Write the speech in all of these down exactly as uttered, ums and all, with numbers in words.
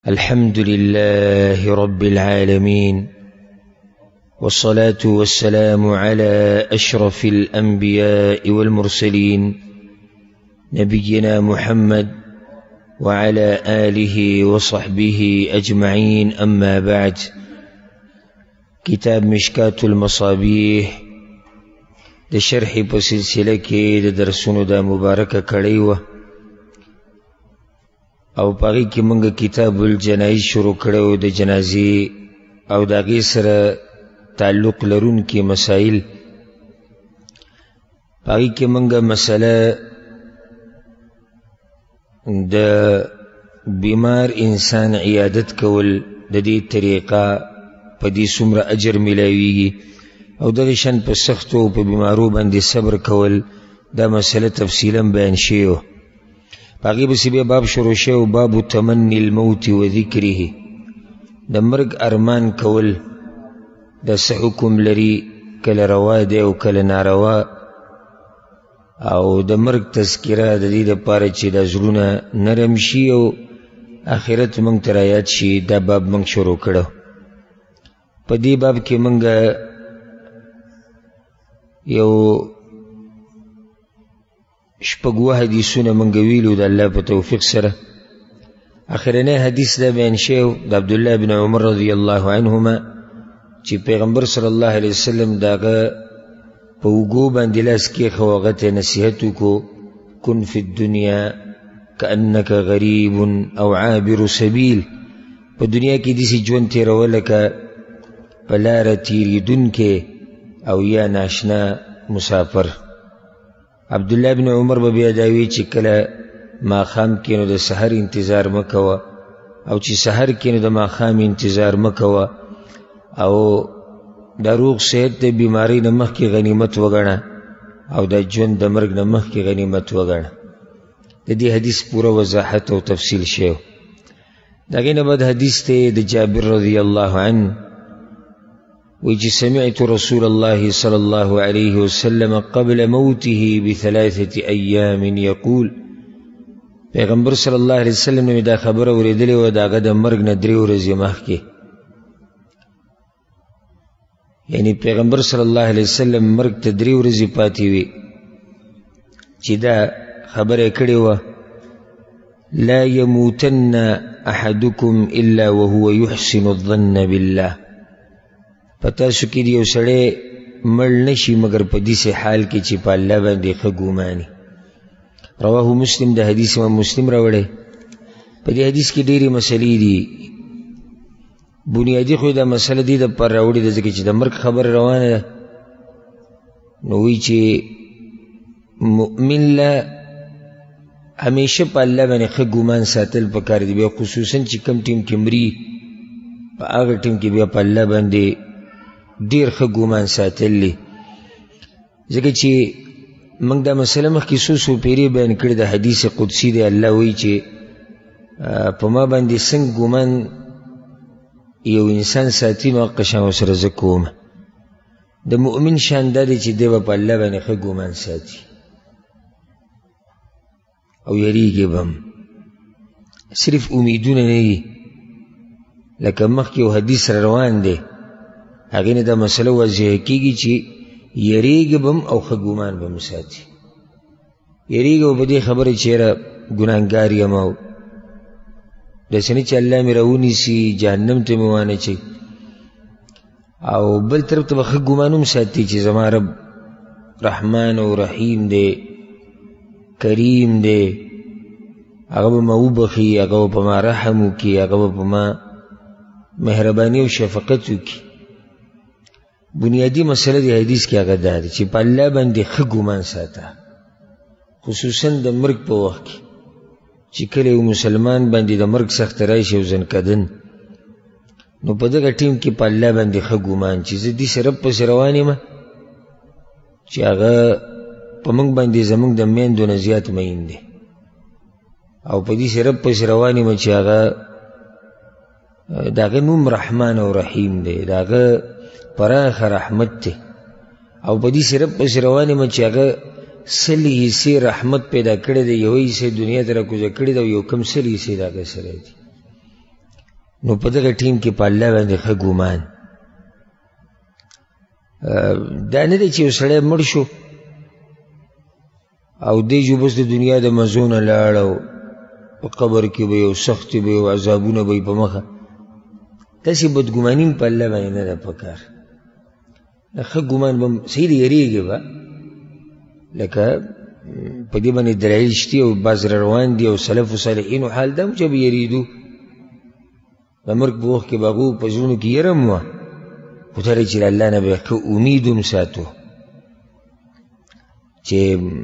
الحمد لله رب العالمين، والصلاة والسلام على أشرف الأنبياء والمرسلين نبينا محمد وعلى آله وصحبه أجمعين. أما بعد، كتاب مشكاة المصابيح د شرح په سلسله کې د درسونو د مبارکه کړی و او پاغي کې موږ کتاب الجنائز شروع کړو د جنازې او د هغې سره تعلق لرونکي مسائل. پاغي کې موږ مسله د بیمار انسان عیادت کول د دې طریقه په دې څومره اجر ملاویږي او دغه شان په سختو په بیمارو باندې صبر کول دا مسله تفصیلا بیان شوې وه. پاغي بسی بیا باب شروع شو، باب تمنی الموت و ذکره، د مرگ ارمان کول د څه حکم لري، کله روا دی او کله ناروا، او د مرگ تذکره د دې دپاره چې د زړونه نرم شي او آخرت موږ ته رایاد شي. دا باب موږ شروع کړو. په دې باب کې موږ یو شپږ حدیثونه منګ ویلو د الله په توفیق سره. اخرنی حدیث دا بیان شو د عبدالله بن عمر رضی الله عنهما چې پیغمبر صلی الله علیه وسلم داغه په اوږو باندې لاس کېښو، هغه ته نصیحت وکړو، کن فی الدنیا کأنک غریب او عابر سبیل، په دنیا کې داسې ژوند تېروه لکه په لاره تېرېدونکی او یا ناشنا مسافر. عبدالله بن عمر به بیا دا وی چې کله ماښام کې نو د سحر انتظار مه کوه، او چې سحر کې نو د ماښام انتظار مه کوه، او دا روغ صحت د بیمارۍ نه مخکې غنیمت وګڼه او دا ژوند د مرګ نه مخکې غنیمت وګڼه. د دې حدیث پوره وضاحت او تفصیل شوی. د هغې نه بعد حدیث دی د جابر رضی الله عنه ويجي سمعت رسول الله صلى الله عليه وسلم قبل موته بثلاثة أيام يقول، پیغمبر صلی الله علیه وسلم نے دا خبر اوریدلی و دا غد مرگ نه درې ورځې مخکې، یعنی پیغمبر صلی الله علیه وسلم مرگ ته درې ورځې پاتې وي چې دا خبره کړې وه، لا يموتن احدكم الا وهو يحسن الظن بالله، پتاسو کې یو سړی مړ نشي مگر په دې حال کې چې په الله باندې ښه ګوماني. رواه مسلم، د حدیث امام مسلم راوړی. په دې حدیث کې ډېرې مسلې دي. بنیادي خو دا مسله دې دپاره راوړې ده ځکه چې د مرګ خبره روانه ده، نو وایي چې مؤمن له همیشه په الله باندې ښه ګومان ساتل پکار دي، بیا خصوصا چې کوم ټیم کې مري په هغه ټیم کې بیا په الله باندې ډیر ښه ګومان ساتل دي. ځکه چې موږ دا مسله مخکې څو څو پیرې بیان کړې ده. حدیث قدسي دی، الله وایي چې په ما باندې څنګه ګومان یو انسان ساتي ما قشان ورسره زه کوم. د مؤمن شان دا دی چې دی به په الله باندې ښه ګومان ساتي او یریږي به هم، صرف امیدونه نه وي. لکه مخکې یو حدیث را روان دی، هغې نه دا مسله واضحه کېږي چې یریږي به هم او ښه ګومان به هم ساتي. یریږي به په دې خبره چې یاره ګناهګار یم او داسې نه چې الله مې راونیسي جهنم ته مې وانهچوي، او بل طرف ته به ښه ګومان هم ساتي چې زما رب رحمان او رحیم دی، کریم دی، هغه به ما وبخي، هغه به په ما رحم وکړي، هغه به په ما مهرباني او شفقت وکړي. بنیادی مسله دی حدیث کې هغه دا دی چې په الله باندې ښه ګومان ساته، خصوصا د مرګ په وخت کې چې کله یو مسلمان باندې د مرګ سخت راشي او ځنکدن، نو په دغه ټیم کې په الله باندې ښه ګومان چې زه داسې رب پسې روان یم چې هغه په موږ باندې زموږ د میندو نه زیات مین دی، او په داسې رب پسې روان یم چې هغه د هغه نوم رحمان او رحیم دی، د هغه پراخه رحمت دی، او په دې رب پسې روان یم چې هغه سل حصې رحمت پیدا کړی دی، یو حصې دنیا ته راکوزه کړی دی او یو کم سل حصې د هغه سره دي. نو په دغه ټیم کې په الله باندې ښه ګمان. دا نه دی چې یو سړی مړ شو او دی جو بس د دنیا د مزو نه لاړ او په قبر کې به یو سختې به یو عذابونه به یې په مخه. داسې بدګماني په الله باندې نه ده پکار. ښه ګمان به صحیح دی، یېرېږي به، لکه په دې باندې دلایل شته او بعض روان دي او سلف و صالحینو حال دا چې به یېرېدو د مرګ په وخت کې به هغو په زړونو کې یېره هم وه، خو ترې چې له الله نه به ښه امید هم ساتو چې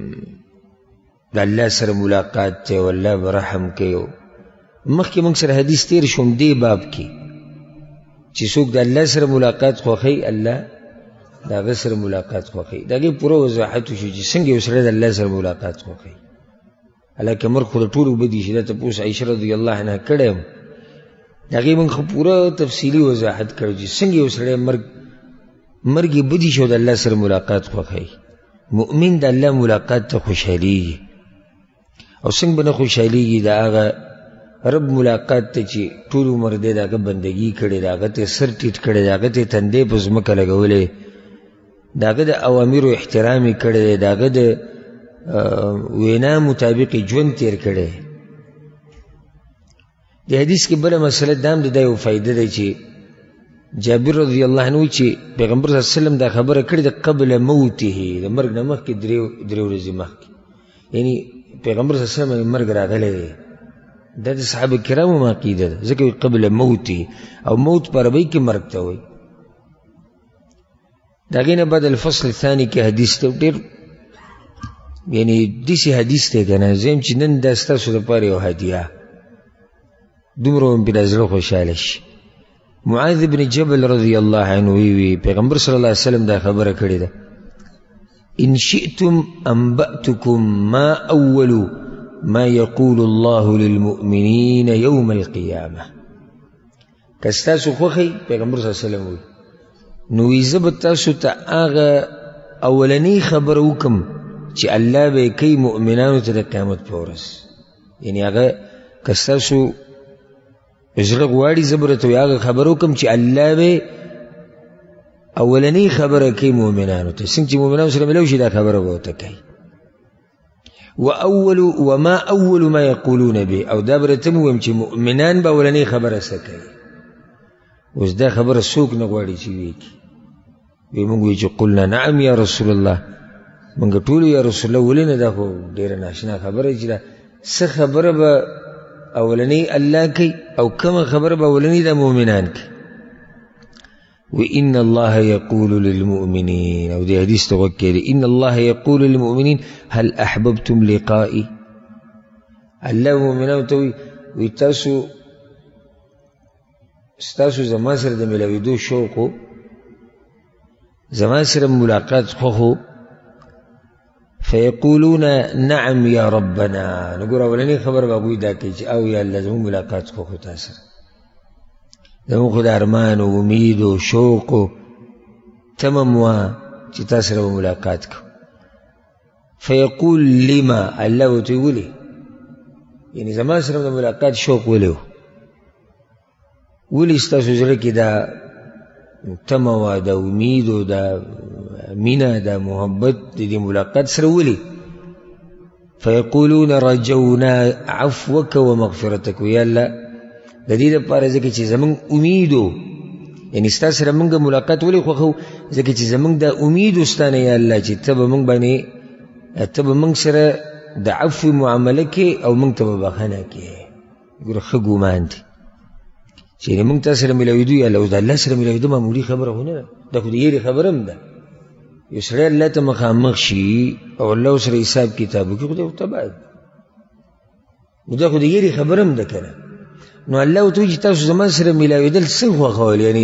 د الله سره ملاقات دی او الله به رحم کوي. مخکې موږ سره حدیث تېر شوم دې باب کې چې څوک د الله سره ملاقات خوښوي الله د هغه سره ملاقات خوښوي. د هغې پوره وضاحت وشو چې څنګه یو سړی د الله سره ملاقات خوښوي. حالانکه مرګ خو د ټولو بدي شي، دا تپوس عایشه رضی الله عنها کړی یم، د هغې موږ خو پوره تفصیلي وضاحت کړو چې څنګه یو سړی مرګ مرګ یې بدي شي او د الله سره ملاقات خوښوي. مؤمن د الله ملاقات ته خوشحالیږي او څنګه به نه خوشحالیږي د هغه رب ملاقات ته چې ټول عمر دی د هغه بندګي کړې، د هغه ته سر ټیټ کړی، د هغه ته تندی په ځمکه لګولی، د هغه د اوامرو احترام یې کړی دی، د هغه د وینا مطابق ژوند تېر کړی. د حدیث کې بله مسله دا هم د دا یو فایده دی چې جابر رضی الله عنه چې پیغمبر صلی الله علیه وسلم دا خبره کړې ده قبل موته، د مرګ نه مخکې درې ورځې مخکې، یعنی پیغمبر صلی الله علیه وسلم مرګ راغلی دی. دا د صحابه کرامو عقیده ده، ځکه قبل موته او موت په عربۍ کې مرګ ته وایي. د هغې نه بعد الفصل الثاني کې حدیث ته ډېر یعنی داسې حدیث دی که نه زه یم چې نن دا ستاسو لپاره یو هدیه دومره هم پرې زړه خوشحاله شي. معاذ بن جبل رضی الله عنه وی پیغمبر صلی الله علیه وسلم دا خبره کړې ده ان شئتم انبأتكم ما اول ما يقول الله للمؤمنين يوم القيامه. که ستاسو خوښوي پیغمبر صلی الله علیه وسلم وی نو وی زه به تاسو ته هغه اولنۍ خبره وکړم چې الله به یې کوي مؤمنانو ته د قیامت په ورځ. یعنې هغه که ستاسو زړه غواړي زه به درته هغه خبره وکړم چې الله به اولنۍ خبره کوي مؤمنانو ته، څنګه چې مؤمنانو سره ملو شي دا خبره به ورته کوي. واول وما اول ما یقولون به، او دا به درته ووایم چې مؤمنان به اولنۍ خبره څه کوي. اوس دا خبره څوک نه غواړي چې ویې کړي. وی موږ وایو چې قلنا نعم یا رسول الله، موږ ټول یا رسول الله ولې نه، دا خو ډېره ناشنا خبره چې دا څه خبره به اولنۍ الله کوي او کومه خبره به اولنۍ د مؤمنان کوي. وإن الله يقول للمؤمنين، او دې حدیث ته غوږ کړئ، إن الله يقول للمؤمنين هل أحببتم لقائي. الله مؤمنانو ته وایي تاسو ستاسو زما سره د ملاوېدو شوق و، زما سره ملاقات خوښ و. فیقولون نعم یا ربنا، نو ګوره اولنۍ خبره به هغوی دا کوي چې او یا الله زموږ ملاقات خوښ و تا سره، زموږ خو د ارمان و امید و شوق و تمم وه چې تا سره به ملاقات کوو. فیقول لما، الله ورته وایي ولې، یعنې زما سره د ملاقات شوق ولې و، ولې ستاسو زړه کې دا تمه وه، دا امید و دا مینه، دا محبت د دې ملاقات سره ولې. فیقولون رجونا عفوک ومغفرتک، یا الله د دې دپاره ځکه چې زمونږ امید و، یعنې ستا سره مونږ ملاقات ولې خوښو، ځکه چې زمونږ دا امید و ستا نه یا الله چې ته به مونږ باندې ته به مونږ سره د عفو معامله کې او مونږ ته به بخښنه کې. ګوره ښه ګمان دی چې مونږ تا سره ملاوېدو یا الله، اوس د الله سره ملاوېدو معمولي خبره خو نه ده، دا خو د یېرې خبره هم ده. یو سړی الله ته مخامخ شي او الله سره حساب کتاب وکړي، خو دی خو تباه دی، نو دا خو د یېرې خبره هم ده که نه. نو الله ورته وایي چې تاسو زما سره ملاوېدل څنګه خوښول، یعنې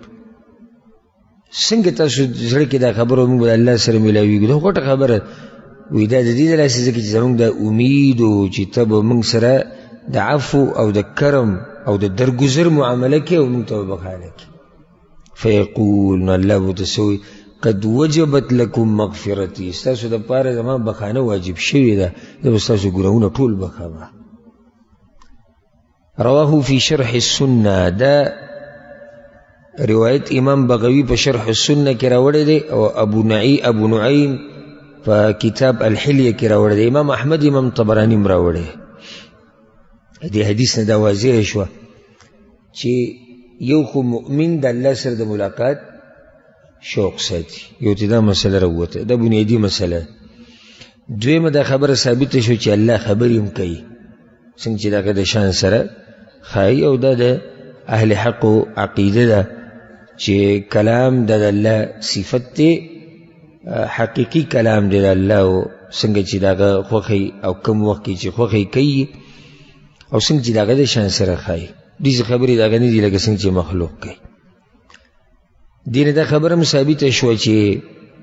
څنګه تاسو زړه کې دا خبره موږ به د الله سره ملاوېږو، دا غټه خبره. وایي دا د دې د لاسې ځکه چې زموږ دا امید و چې ته به موږ سره د عفو او د کرم او د درګذر معامله کې او موږ ته به بخښنه کې. فیقول، نو الله به ورته څه وایي قد وجبت لکم مغفرتي، ستاسو دپاره زما بخښنه واجب شوې ده، زه به ستاسو ګناهونه ټول بخښمه. رواه فی شرح السنه، دا روایت امام بغوی په شرح السنه کې راوړی دی او ابو نعی ابو نعیم په کتاب الحلیه کې راوړی دی، امام احمد امام طبرانی هم راوړی. دې حدیث نه دا واضح شوه چې یو خو مؤمن د الله سره د ملاقات شوق ساتي، یو ته دا مسله راووته، دا بنیادي مسله. دویمه دا خبره ثابته شو چې الله خبرې هم کوي، څنګه چې دا د شان سره ښایي، او دا د اهل حقو عقیده ده چې کلام د الله صفت دی، حقیقي کلام دی د الله، او څنګه چې داغه خوښي او کم وخت کې چې خوښي کوي او څنګه چې داغه د شان سره ښایي. دې خبرې داغه نه دي لکه څنګه چې مخلوق کوي. دې نه دا خبره هم ثابته شوه چې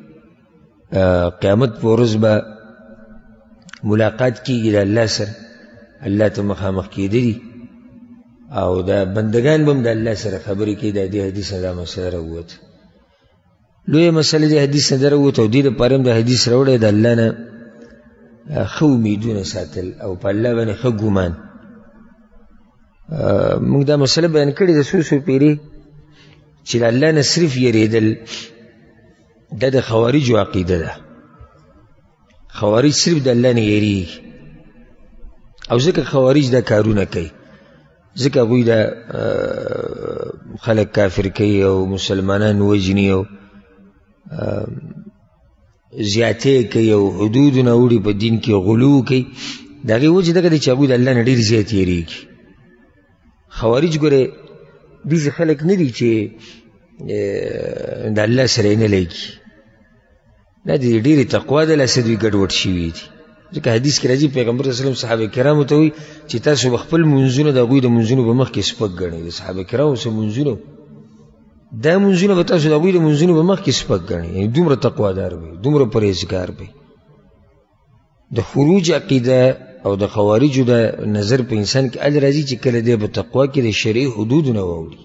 قیامت په ورځ به ملاقات کېږي د الله سره، الله ته مخامخ کېدلي او دا بندگان به هم د الله سره خبرې کوي. د دې حدیث نه دا مسله راووته، لویه مسله د حدیث نه دا راووته، او دې دپاره هم د حدیث راوړی د الله نه ښه امیدونه ساتل او په الله باندې ښه ګمان. موږ دا مسله بیان کړې د څو څو پیرې چې د الله نه صرف یېرېدل دا د خوارجو عقیده ده. خوارج صرف د الله نه یېرېږي، او ځکه خوارج دا کارونه کوي، ځکه هغوی دا خلک کافر کوي او مسلمانان وژني او زیاتې کوي او حدودونه وړي په دین کې، غلو کوي. د هغې وجه دغه دی چې هغوی د الله نه ډېر زیات یېرېږي. خوارج ګوره داسې خلک نه دي چې د الله سره یې نه لګي، نه د ډېرې تقوا د لاسه دوی ګډوډ شوي دي. ځکه حدیث کې راځي پیغمبر صلی الله علیه وسلم صحابه کرامو ته وایي چې تاسو به خپل منځونه د هغوی د منځونو په مخ کې سپک ګڼئ. د صحابه کرامو څه منځونه، دا منځونه به تاسو د هغوی د منځونو په مخ کې سپک ګڼئ، یعنې دومره تقوادار به، دومره پرهیزګار به. د خروج عقیده او د خوارجو د نظر په انسان کې ال راځي چې کله دی په تقوا کې د شرعي حدودونه واوړي.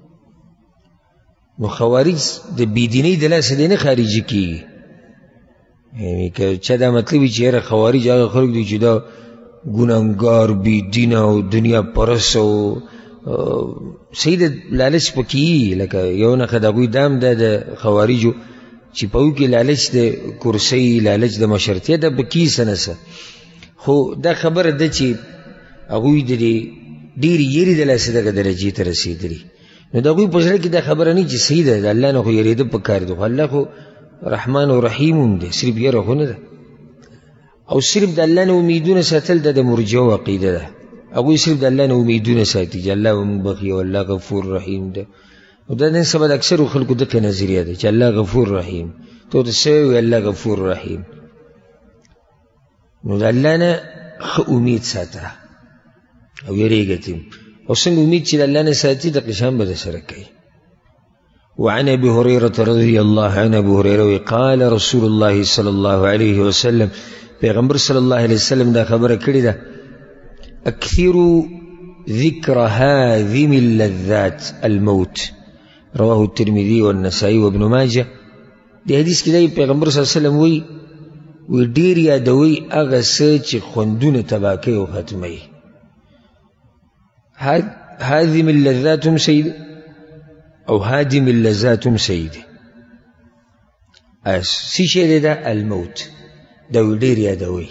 نو خوارج د بېدینۍ د لاسه دی نه خارجي کېږي. یعنې که چا دا مطلب وي چې یاره خوارج هغه خلک دي چې دا ګناهګار بېدینه او دنیا پرست او صحیح د لالچ پکې وي، لکه یو نښه د هغوی دا هم ده د خوارجو چې په هغوی کې لالچ د کرسۍ، لالچ د مشرتیا ده پکې څه نه څه. خو دا خبره ده چې هغوی د دې ډېرې یېرې د لاسه دغه درجې ته رسېدلي. نو د هغوی په زړه کې دا خبره نه چې صحیح ده، د الله نه خو یېرېده پکار ده، خو الله خو رحمان و رحیم هم دی، صرف یره خو نه ده. او صرف د الله نه امیدونه ساتل د مرجعو عقیده ده. هغوی صرف د الله نه امیدونه ساتي چې الله به موږ بخي او الله غفور رحیم ده. او دا نن سبا د اکثرو خلکو دغه نظریه ده چې الله غفور رحیم، ته ورته څه وایې الله غفور رحیم. نو د الله نه ښه امید ساته او یېرېږه ترې، او څنګه امید چې د الله نه ساتي دغه شان به درسره کوي. وعن ابي هريره رضي الله عنه، ابو هريره قال رسول الله صلى الله عليه وسلم، پیغمبر صلی الله علیه وسلم دا خبره کړې ده، اکثروا ذکر هاذم اللذات الموت، رواه الترمذي والنسائي وابن ماجه. دې حدیث کې دی پیغمبر صلی الله علیه وسلم وایي وی ډېر یادوي هغه څه چې خوندونه تباه کوي او ختموي. هاذم اللذات هم صحیح دی او هادم اللذات هم صحیح دی. څه شی دی دا؟ الموت. دا وی ډېر یادوي.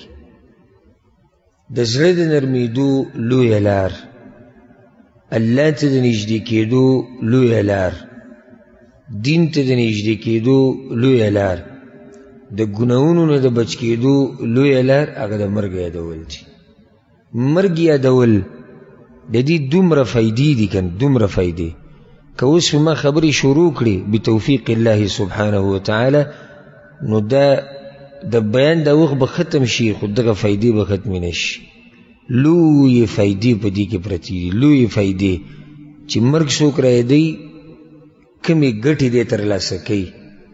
د زړه د نرمېدو لویه لار، الله ته د نږدې کېدو لویه لار، دین ته د نږدې کېدو لویه لار، د ګناهونو نه د بچ کېدو لویه لار هغه د مرګ یادول دي. مرګ یادول د دې دومره فایدې دي که دومره فایدې، که اوس ما خبرې شروع کړي بتوفیق الله سبحانه وتعالی، نو دا د بیان دا وخت به ختم شي، خو دغه فایدې به ختمې نه شي. لویې فایدې په دې کې پرتې دي، لویې فایدې چې مرګ څوک رایادوي، کمې ګټې دی ترلاسه کوي.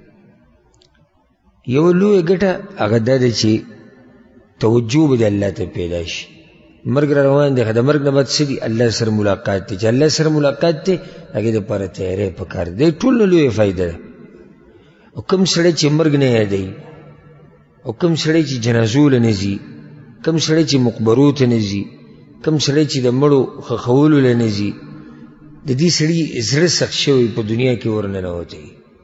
یو لویه ګټه هغه دا ده چې توجه به د الله ته پیدا شي. مرګ را روان دی، د مرګ نه بعد څه دي؟ الله سره ملاقات دی. چې الله سره ملاقات دی هغې دپاره تیاری پکار دی. ټول نه لویه فایده ده. او کوم سړی چې مرګ نه یادوي، او کوم سړی چې جنازو له نه ځي، کوم سړی چې مقبرو ته نه ځي، کم سړی چې د مړو خښولو له نه ځي د دې سړي زړه سخت شوی په دنیا کې ورننوتی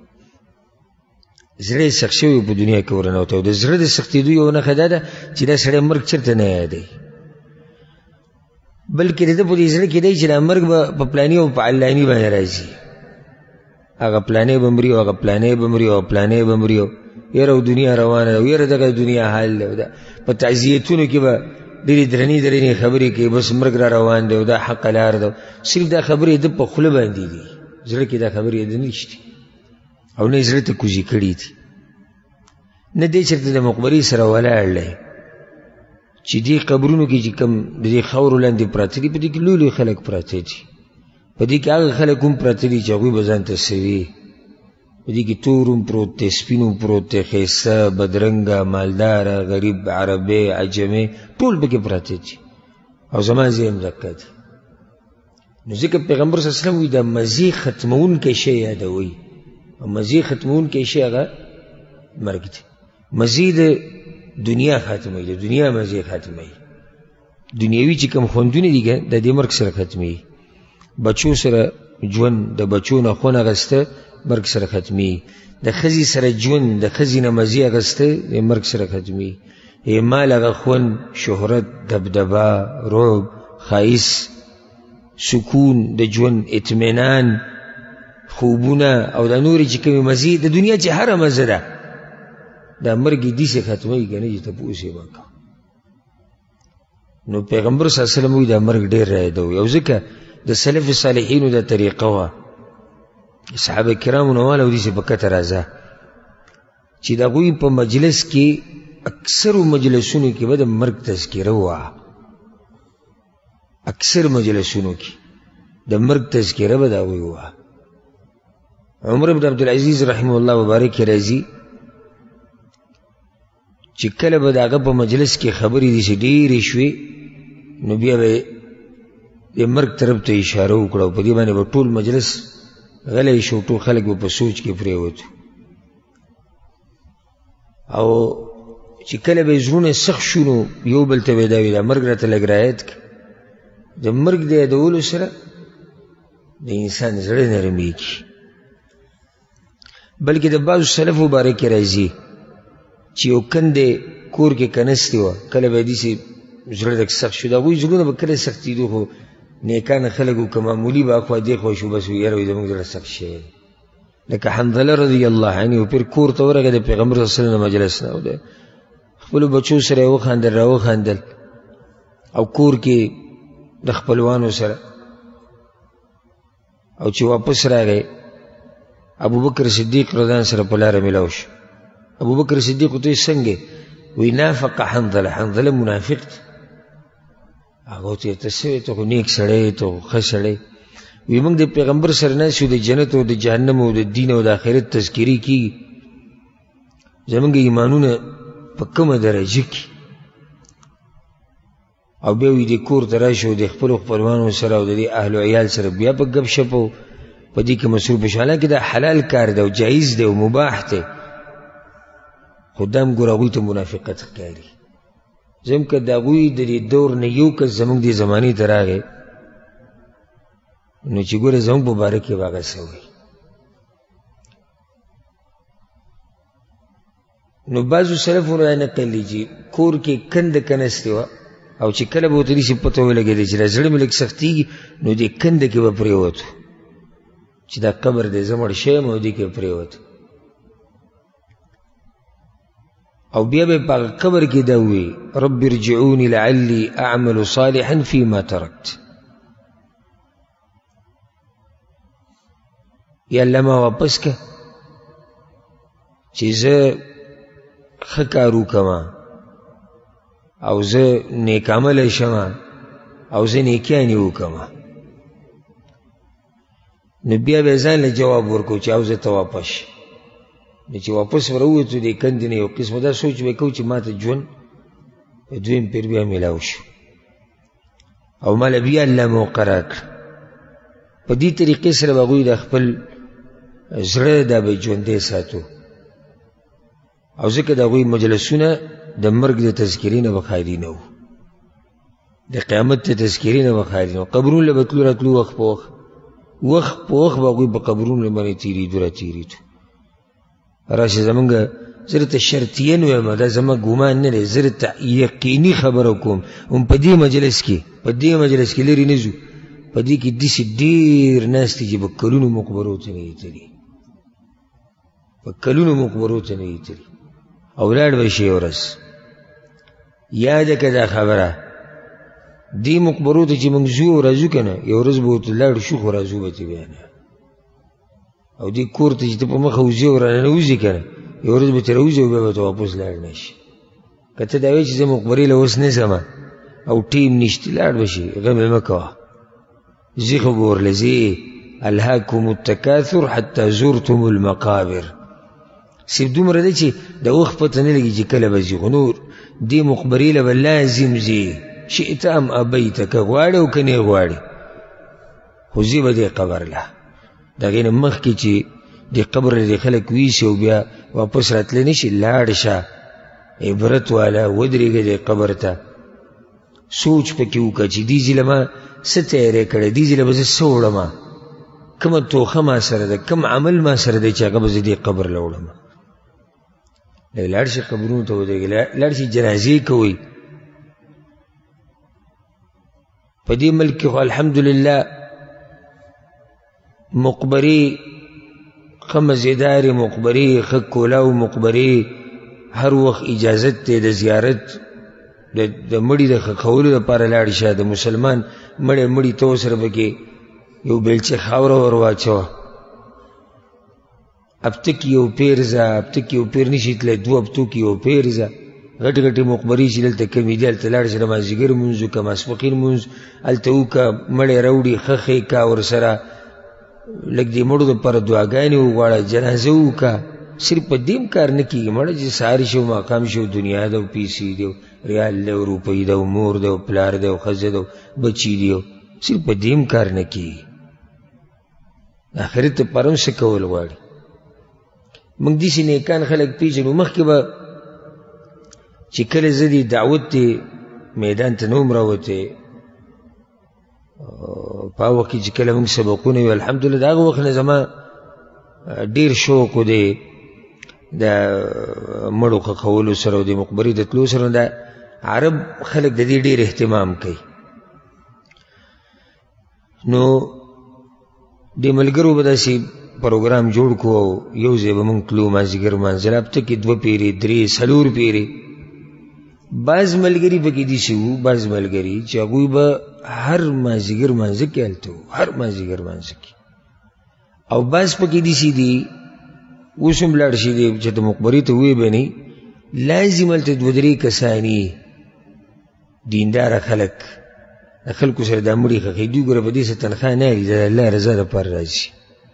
زړه سخت شوی په دنیا کې ورننوتی او د زړه د سختېدو یو نښه دا ده چې دا سړی مرګ چېرته نه یادوي بلکې د ده په دې زړه کې دی چې دا مرګ به په پلاني او په علاني باندې راځي هغه پلانې به مري او هغه پلانې به مري او پلانې به مري او یاره دنیا روانه ده او یاره دغه دنیا حال ده په تعزیتونو کې به ډېرې درنې درنې خبرې کوي بس مرګ را روان دی او دا حق لار ده صرف دا خبرې د په خوله باندې دي زړه کې دا خبرې د نشته او نه زړه ته کوزي کړي دي نه دی چېرته د مقبرې سره ولاړ دی چې دې قبرونو کې چې کوم د دې خاورو لاندې پراته دي په دې کې لوی لوی خلک پراته دي په دې کې هغه خلک هم پراته دي چې هغوی به ځان ته سوي په دې کې تور هم پروت دی سپین هم پروت دی ښایسته بدرنګه مالداره غریب عربی عجمې ټول پکې پراته دي او زما زه هم دقه دي نو ځکه پیغمبر صلی الله علیه وسلم وایي دا مزې ختموونکی شی یادوئ او مزې ختموونکی شی هغه مرګ دی مزې د دنیا ختموي د دنیا مزې ختموي دنیاوي چې کوم خوندونه دي د دې مرګ سره ختموي بچو سره ژوند د بچو نه خون اخیسته مرګ سره ختمي د ښځې سره ژوند د ښځې نه مزې اخیسته د مرګ سره ختمي مال هغه خوند شهرت دبدبه رعب ښایست سکون د ژوند اطمینان خوبونه او د نورې چې کومې مزې د دنیا چې هره مزه ده دا مرګ یې داسې ختموي که نه چې تپوس یې به کوه نو پیغمبر صلی الله علیه وسلم وایي دا مرګ ډېر رایادوي او ځکه د سلف صالحینو دا طریقه وه صحابه کرامو نه واله وداسې په کته راځه چې د هغوی په مجلس کې اکثرو مجلسونو کې به د مرګ تذکره وه اکثر مجلسونو کې د مرګ تذکره به د هغوی وه عمر بن عبدالعزیز رحمه الله مبارک راځي چې کله به د هغه په مجلس کې خبرې داسې ډېرې شوې نو بیا به د مرګ طرف ته اشاره وکړه او په دې باندې به ټول مجلس غلی شو ټول خلک به په سوچ کې پرېوتو او چې کله به یې زړونه سخت شو نو یو بل ته به یې دا وي دا مرګ راته لږ رعایت کړه د مرګ د یادولو سره د انسان زړه نرمېږي بلکې د بعضو سلفو باره کې راځي چې یو کندې کور کې کنستې وه کله به یې داسې زړه لږ سخت شو د هغوی زړونه به کله سختېدو خو نیکانه خلک وو که معمولي به اخوا دېخوا شو بس یاره وایي زموږ زړه سخت شوی لکه حنظله رضی الله عنه پیر کور ته ورغی د پیغمبر صلی الله علیه وسلم مجلس نه او د خپلو بچو سره یې وخندل را وخندل او کور کې د خپلوانو سره او چې واپس راغی ابوبکر صدیق رضوان سره په لاره میلاو شو ابوبکر صدیق ورته وایي څنګه وی نافق حنظله حنظله منافق دی هغه ورته ویل ته څه وایې ته خو نیک سړی ته خو ښه سړی وی موږ د پیغمبر سره ناست یو د جنت او د جهنم او د دین او د آخرت تذکرې کېږي زموږ ایمانونه په کومه درجه کې او بیا وی د کور ته راشي او د خپلو خپلوانو سره او د دې اهل و عیال سره بیا په ګپ شپ او په دې کې مصروف شو حالانکې دا حلال کار دی او جایز دی او مباح دی خو دا هم ګوره هغوی ته منافقت ښکاري زم که د هغوی د دې دور نه یو کس زموږ دې زمانې ته راغی نو چې ګوره زموږ په باره کې به هغه څه وایي نو بعضو سلفو را نقل دی چې کور کې کنده کنستې وه او چې کله به ورته داسې پته ولګېدی چې دا زړه مې لږ سختېږي نو دې کنده کې به پرېوتو چې دا قبر دی زه مړ شوی یم او دې کې به پرېوتو او بیا به په قبر کې دا ووایي رب ارجعوني لعلي اعمل صالحا فيما تركت یا الله ما واپس که چې زه ښه کار وکړمه او زه نیک عملی شمه او زه نیکیانې وکړمه نو بیا به ځان له جواب ورکړو چې او زه ته واپس شي نو چې واپس ورووتو دې کندې نه یو قسمه دا سوچ به کوو چې ما ته ژوند په دویم پیر بیا میلاو شو او ما له بیا الله موقع راکړه په دې طریقې سره به هغوی د خپل زړه دا به ژوندی ساتو او ځکه د هغوی مجلسونه د مرګ د تذکرې نه به خالي نه وو د قیامت ته تذکیرې نه به خالي نو قبرونو له به تلو راتلو وخت په وخت وخت په وخت به هغوی په قبرونو باندې تېرېدو را تېرېدو راشي زمونږ زه درته شرطیه نه وایم دا زما ګمان نه دی زه درته یقیني خبره کوم هم په دې مجلس کې په دې مجلس کې لرې نه ځو په دې کې داسې ډېر ناست دي چې په کلونو مقبرو ته نه دي تللي په کلونو مقبرو ته نه دي تللي او ولاړ به شي یو ورځ یاده که دا خبره دې مقبرو ته چې موږ ځو او راځو که نه یو ورځ به ورته لاړ شو خو راځو به ته بیا نه او دې کور ته چې ته په مخه وځې او راننوځې که نه یو ورځ به ته راوځې او بیا به ته واپس لاړ نه شي که ته دا وایې چې زه مقبرې له اوس نه ځمه او ټیم نشته لاړ به شي غم یې مه کوه ځي خو به ورله ځې الهاکم التکاثر حتی زرتم المقابر صرف دومره دی چې د وخت پته نه لګي چې کله به ځي خو نور دې مقبرې له به لازم ځي شئت ام ابیته که غواړې او که نه غواړې خو ځي به دې قبر له د هغې نه مخکې چې دې قبر له دې خلک ویسي او بیا واپس راتلی نه شي لاړ شه عبرت والا ودرېږه دې قبر ته سوچ پکې وکړه چې دې ځي له ما څه تیاری کړی دې ځي له به زه څه وړمه کومه توخه ما سره ده کوم عمل ما سره دی چې هغه به زه دې قبر له وړمه لږ لاړ شي قبرونو ته ودرېږه لاړ شي جنازې کوئ په دې ملک کې خو الحمدلله مقبرې ښه مزېدارې مقبرې ښه کولاو مقبرې هر وخت اجازت دی د زیارت د مړي د ښخولو لپاره لاړ شه د مسلمان مړی مړي ته ورسره پکې یو بیلچه خاوره ور واچوه هفته کې یو پیر ځه هفته کې یو پیر نشي تللی دوه هفتو کې یو پیر ځه غټ غټې مقبرې چې دلته کمې دي هلته لاړ شه د مازدیګر لمونځ وکړه ماسپښین لمونځ هلته وکړه مړی راوړي خښې کا ورسره لږ دې مړو دپاره دعاګانې وغواړه جنازه وکړه صرف په دې هم کار نه کېږي مړه چې سهار شي او ماښام شي او دنیا ده او پیسې دي او ریال دی او روپۍ ده او مور ده او پلار ده او ښځه ده او بچي دي صرف په دې هم کار نه کېږي آخرت دپاره هم څه کول غواړي موږ داسې نیکان خلک پېژنو مخکې به چې کله زه دې دعوت دی میدان ته نه وم راوتی په هغه وخت کې چې کله موږ سبقونه وي الحمدلله د هغه وخت نه زما ډېر شوق و دی د مړو ښخولو سره او د مقبرې د تلو سره د عرب خلک د دې ډېر اهتمام کوي نو د ملګرو به داسې پروګرام جوړ کړو او یو ځای به موږ تلو مازدیګر لمانځل هفته کې دوه پیرې درې څلور پیرې بعض ملګري پکې داسې وو بعض ملګري چې هغوی به هر مازدیګر لمانځه کې هلته وو هر مازدیګر لمانځه کې او بعض پکې داسې دي اوس هم لاړ شي دی چې د مقبرې ته ویې به نه لازم هلته دوه درې کسانې دینداره خلک د خلکو سره دا مړي ښخوي دوی ګوره په دې څه تنخواه نه اخلي د الله رضا دپاره راځي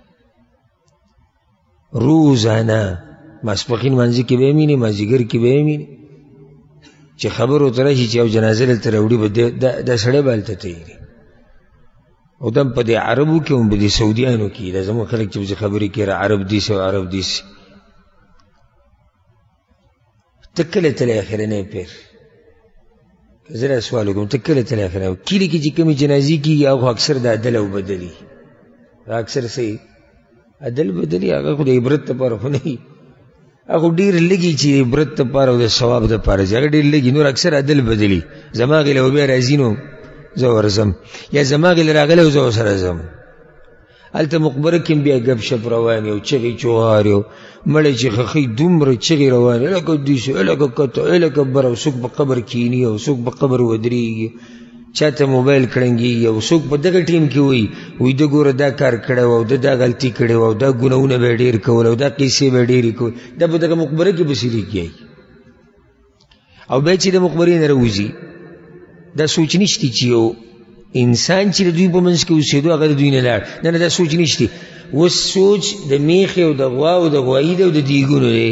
روزانه ماسپښین لمانځه کې به یې مینې مازدیګر کې به یې مینې چې خبر ورته راشي چې یو جنازه دلته راوړي به دا سړی به هلته تېري او دا په دې عربو کې هم په دې سعودیانو کې دا زموږ خلک چې پسې خبرې کوي عرب دیسي او عرب دیسي ته کله تللی اخرنی پیر زه دا سوال وکړم ته کله تللی اخرنی کلي کې چې کومې جنازې کېږي هغه خو اکثر د عدل او بدلي اکثر صحیح عدل بدلي هغه خو د عبرت دپاره خو نه وي هغه ډېر لږي چې عبرت دپاره او د ثواب دپاره چې هغه ډېر لږي نور اکثر عدل بدلي زما غېله به بیا راځي نو زه ورځم یا زما غېله راغلی او زه ورسره ځم هلته مقبره کې بیا ګپ شپ روان یو چغې چوغار یو مړی چې ښخوي دومره چغې روانې لکه دیسې لکه کته لکه بر او څوک په قبر کښېني او څوک په قبر ودرېږي چاته موبایل کړنګېږي او څوک په دغه ټیم کې وایي وایي ده ګوره دا کار کړی و او ده دا غلطي کړې و او دا ګناهونه به یې ډېر کول او دا قیسې به یې ډېرې کول دا په دغه مقبره کې پسې لیکي او بیا چې د مقبرې نه راوځي دا سوچ نشته چې یو انسان چې د دوی په منځ کې اوسېدو هغه د دوی نه لاړ نه نه دا سوچ نشته اوس سوچ د میخې او د غوا او د غوایي دی او د دیګونو دی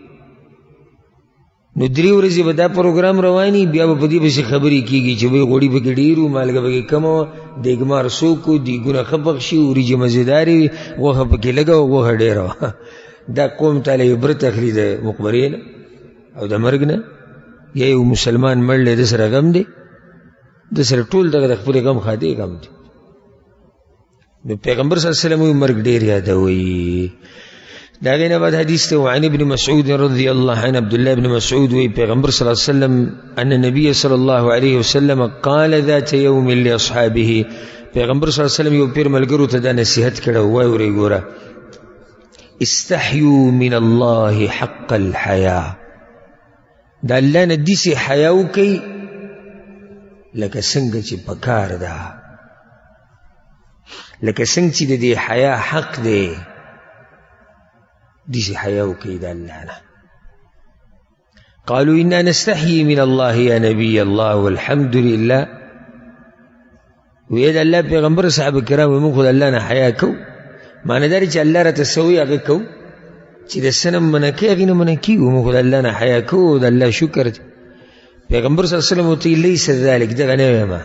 نو درې ورځې به دا پروګرام رواني بیا به په دې پسې خبرې کېږي چې وایي غوړي پکې ډېر وو مالګه پکې کمه وه دیګمار څوک وو دیګونه ښه پخ شي وریجې مزېدارې وي غوښه پکې لږه وه غوښه ډېره وه دا قوم تاله عبرت اخلي د مقبرې نه او د مرګ نه یا یو مسلمان مړ دی د سره غم دی د سره ټول دغه د خپل غم خادي غم دی. نو پیغمبر صلی الله علیه وسلم مرګ ډیر یادوي. دا غینه بعد حدیث ته وعن ابن مسعود رضی الله عنه عبد الله بن مسعود وی پیغمبر صلی الله علیه وسلم ان النبي صلی الله علیه وسلم قال ذات يوم لاصحابه پیغمبر صلی الله علیه وسلم یو پیر ملګرو ته دا نصیحت کړه وای ورې ګوره استحيوا من الله حق الحياء دا الله نه داسې حیا وکئ لکه څنګه چې پکار ده لکه څنګه چې د دې حیا حق دی داسې حیا وکئ د الله نه. قالوا إنا نستحيي من الله يا نبي الله والحمد لله وی د الله پیغمبر صحابه کرام موږ خو د الله نه حیا کوو معنی دا چې الله راته څه وایي هغه کوو چې د څه نه منع کوي هغې نه منع کېږو موږ خو د الله نه حیا کوو د الله شکر دی. پیغمبر صلی الله علیه وسلم ورته لیس ذلک دغه نه ویمه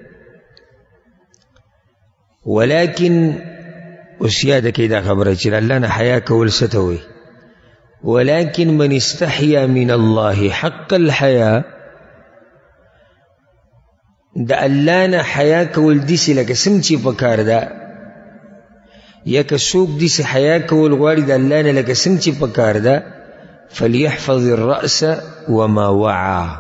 ولكن اوس یاده کړئ دا خبره چې د الله نه حیا کول څه ته وایي ولكن من استحیا من الله حق الحیا د الله نه حیا کول داسې لکه څنګه چې پکار ده یا که څوک داسې حیا کول غواړي د الله نه لکه څنګه چې پکار ده فلیحفظ الرأس وما وعى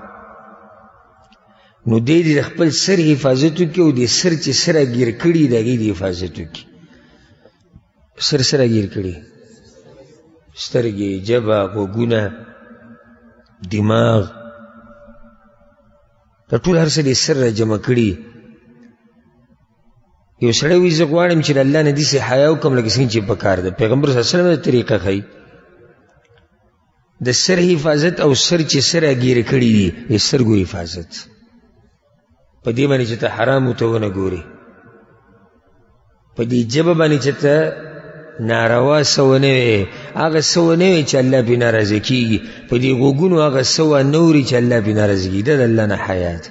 نو دی د خپل سر حفاظت وکړي او د سر چې سره ګیر کړي د هغې د حفاظت وکړي. سر سره ګیر کړي سترګې ژبه غوږونه دماغ دا ټول هر څه د سر را جمع کړي. یو سړی وایي زه غواړم چې د الله نه داسې حیا وکړم لکه څنګه چې پکار ده. پیغمبر صلی الله علیه وسلم دا طریقه ښایي د سر حفاظت او سر چې سره ګیره کړي دي د سترګو حفاظت په دې باندې چې ته حرامو ته ونه ګورې په دې ژبه باندې چې ته ناروا څه ونه وایې هغه څه ونه وایې چې الله پرې ناراضه کېږي په دې غوږونو هغه څه ونه اوري چې الله پرې ناراضه کېږي دا د الله نه حیا ده.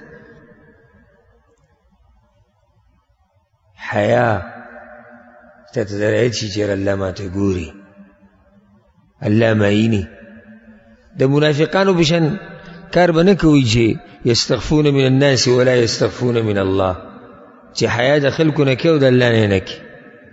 حیا ته ته درایت شي چې الله ماته ګوري الله معیني. د منافقانو په شان کار به نه کوي چې یستخفون من الناس ولا یستخفون من الله چې حیا د خلکو نه کوي او د الله نه نه کوي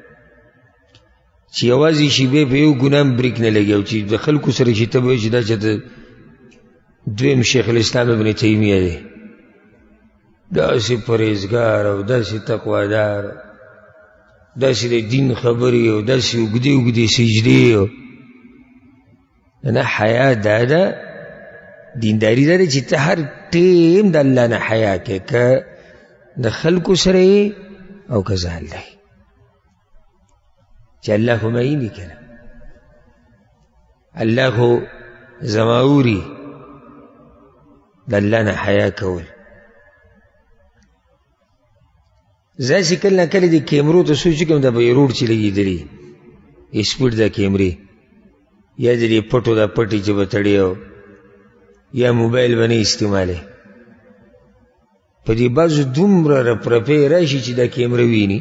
چې یوازې شیبې په یو ګناه بریک نه لګي او چې د خلکو سره چې ته به وایي چې دا چې دویم شیخ الاسلام ابن تیمیه دی داسې پرهیزګار او داسې تقوادار داسې د دین خبرې او داسې اوږدې اوږدې سجدې نه حیا دا ده دینداري دا ده چې ته هر ټیم د الله نه حیا کوې که د خلکو سره یې او که ځان له چې الله خو معیني که نه الله خو زما اوري د الله نه حیا کول. زه چې کله نه کله د کیمرو ته سوچ کوم د بیروډ چې لګېدلي سپیډ د کیمرې یا د دې پټو دا پټې چې به تړې یا موبایل به نه استعمالې په دې بعضو دومره رپرپې راشي چې دا کیمره ویني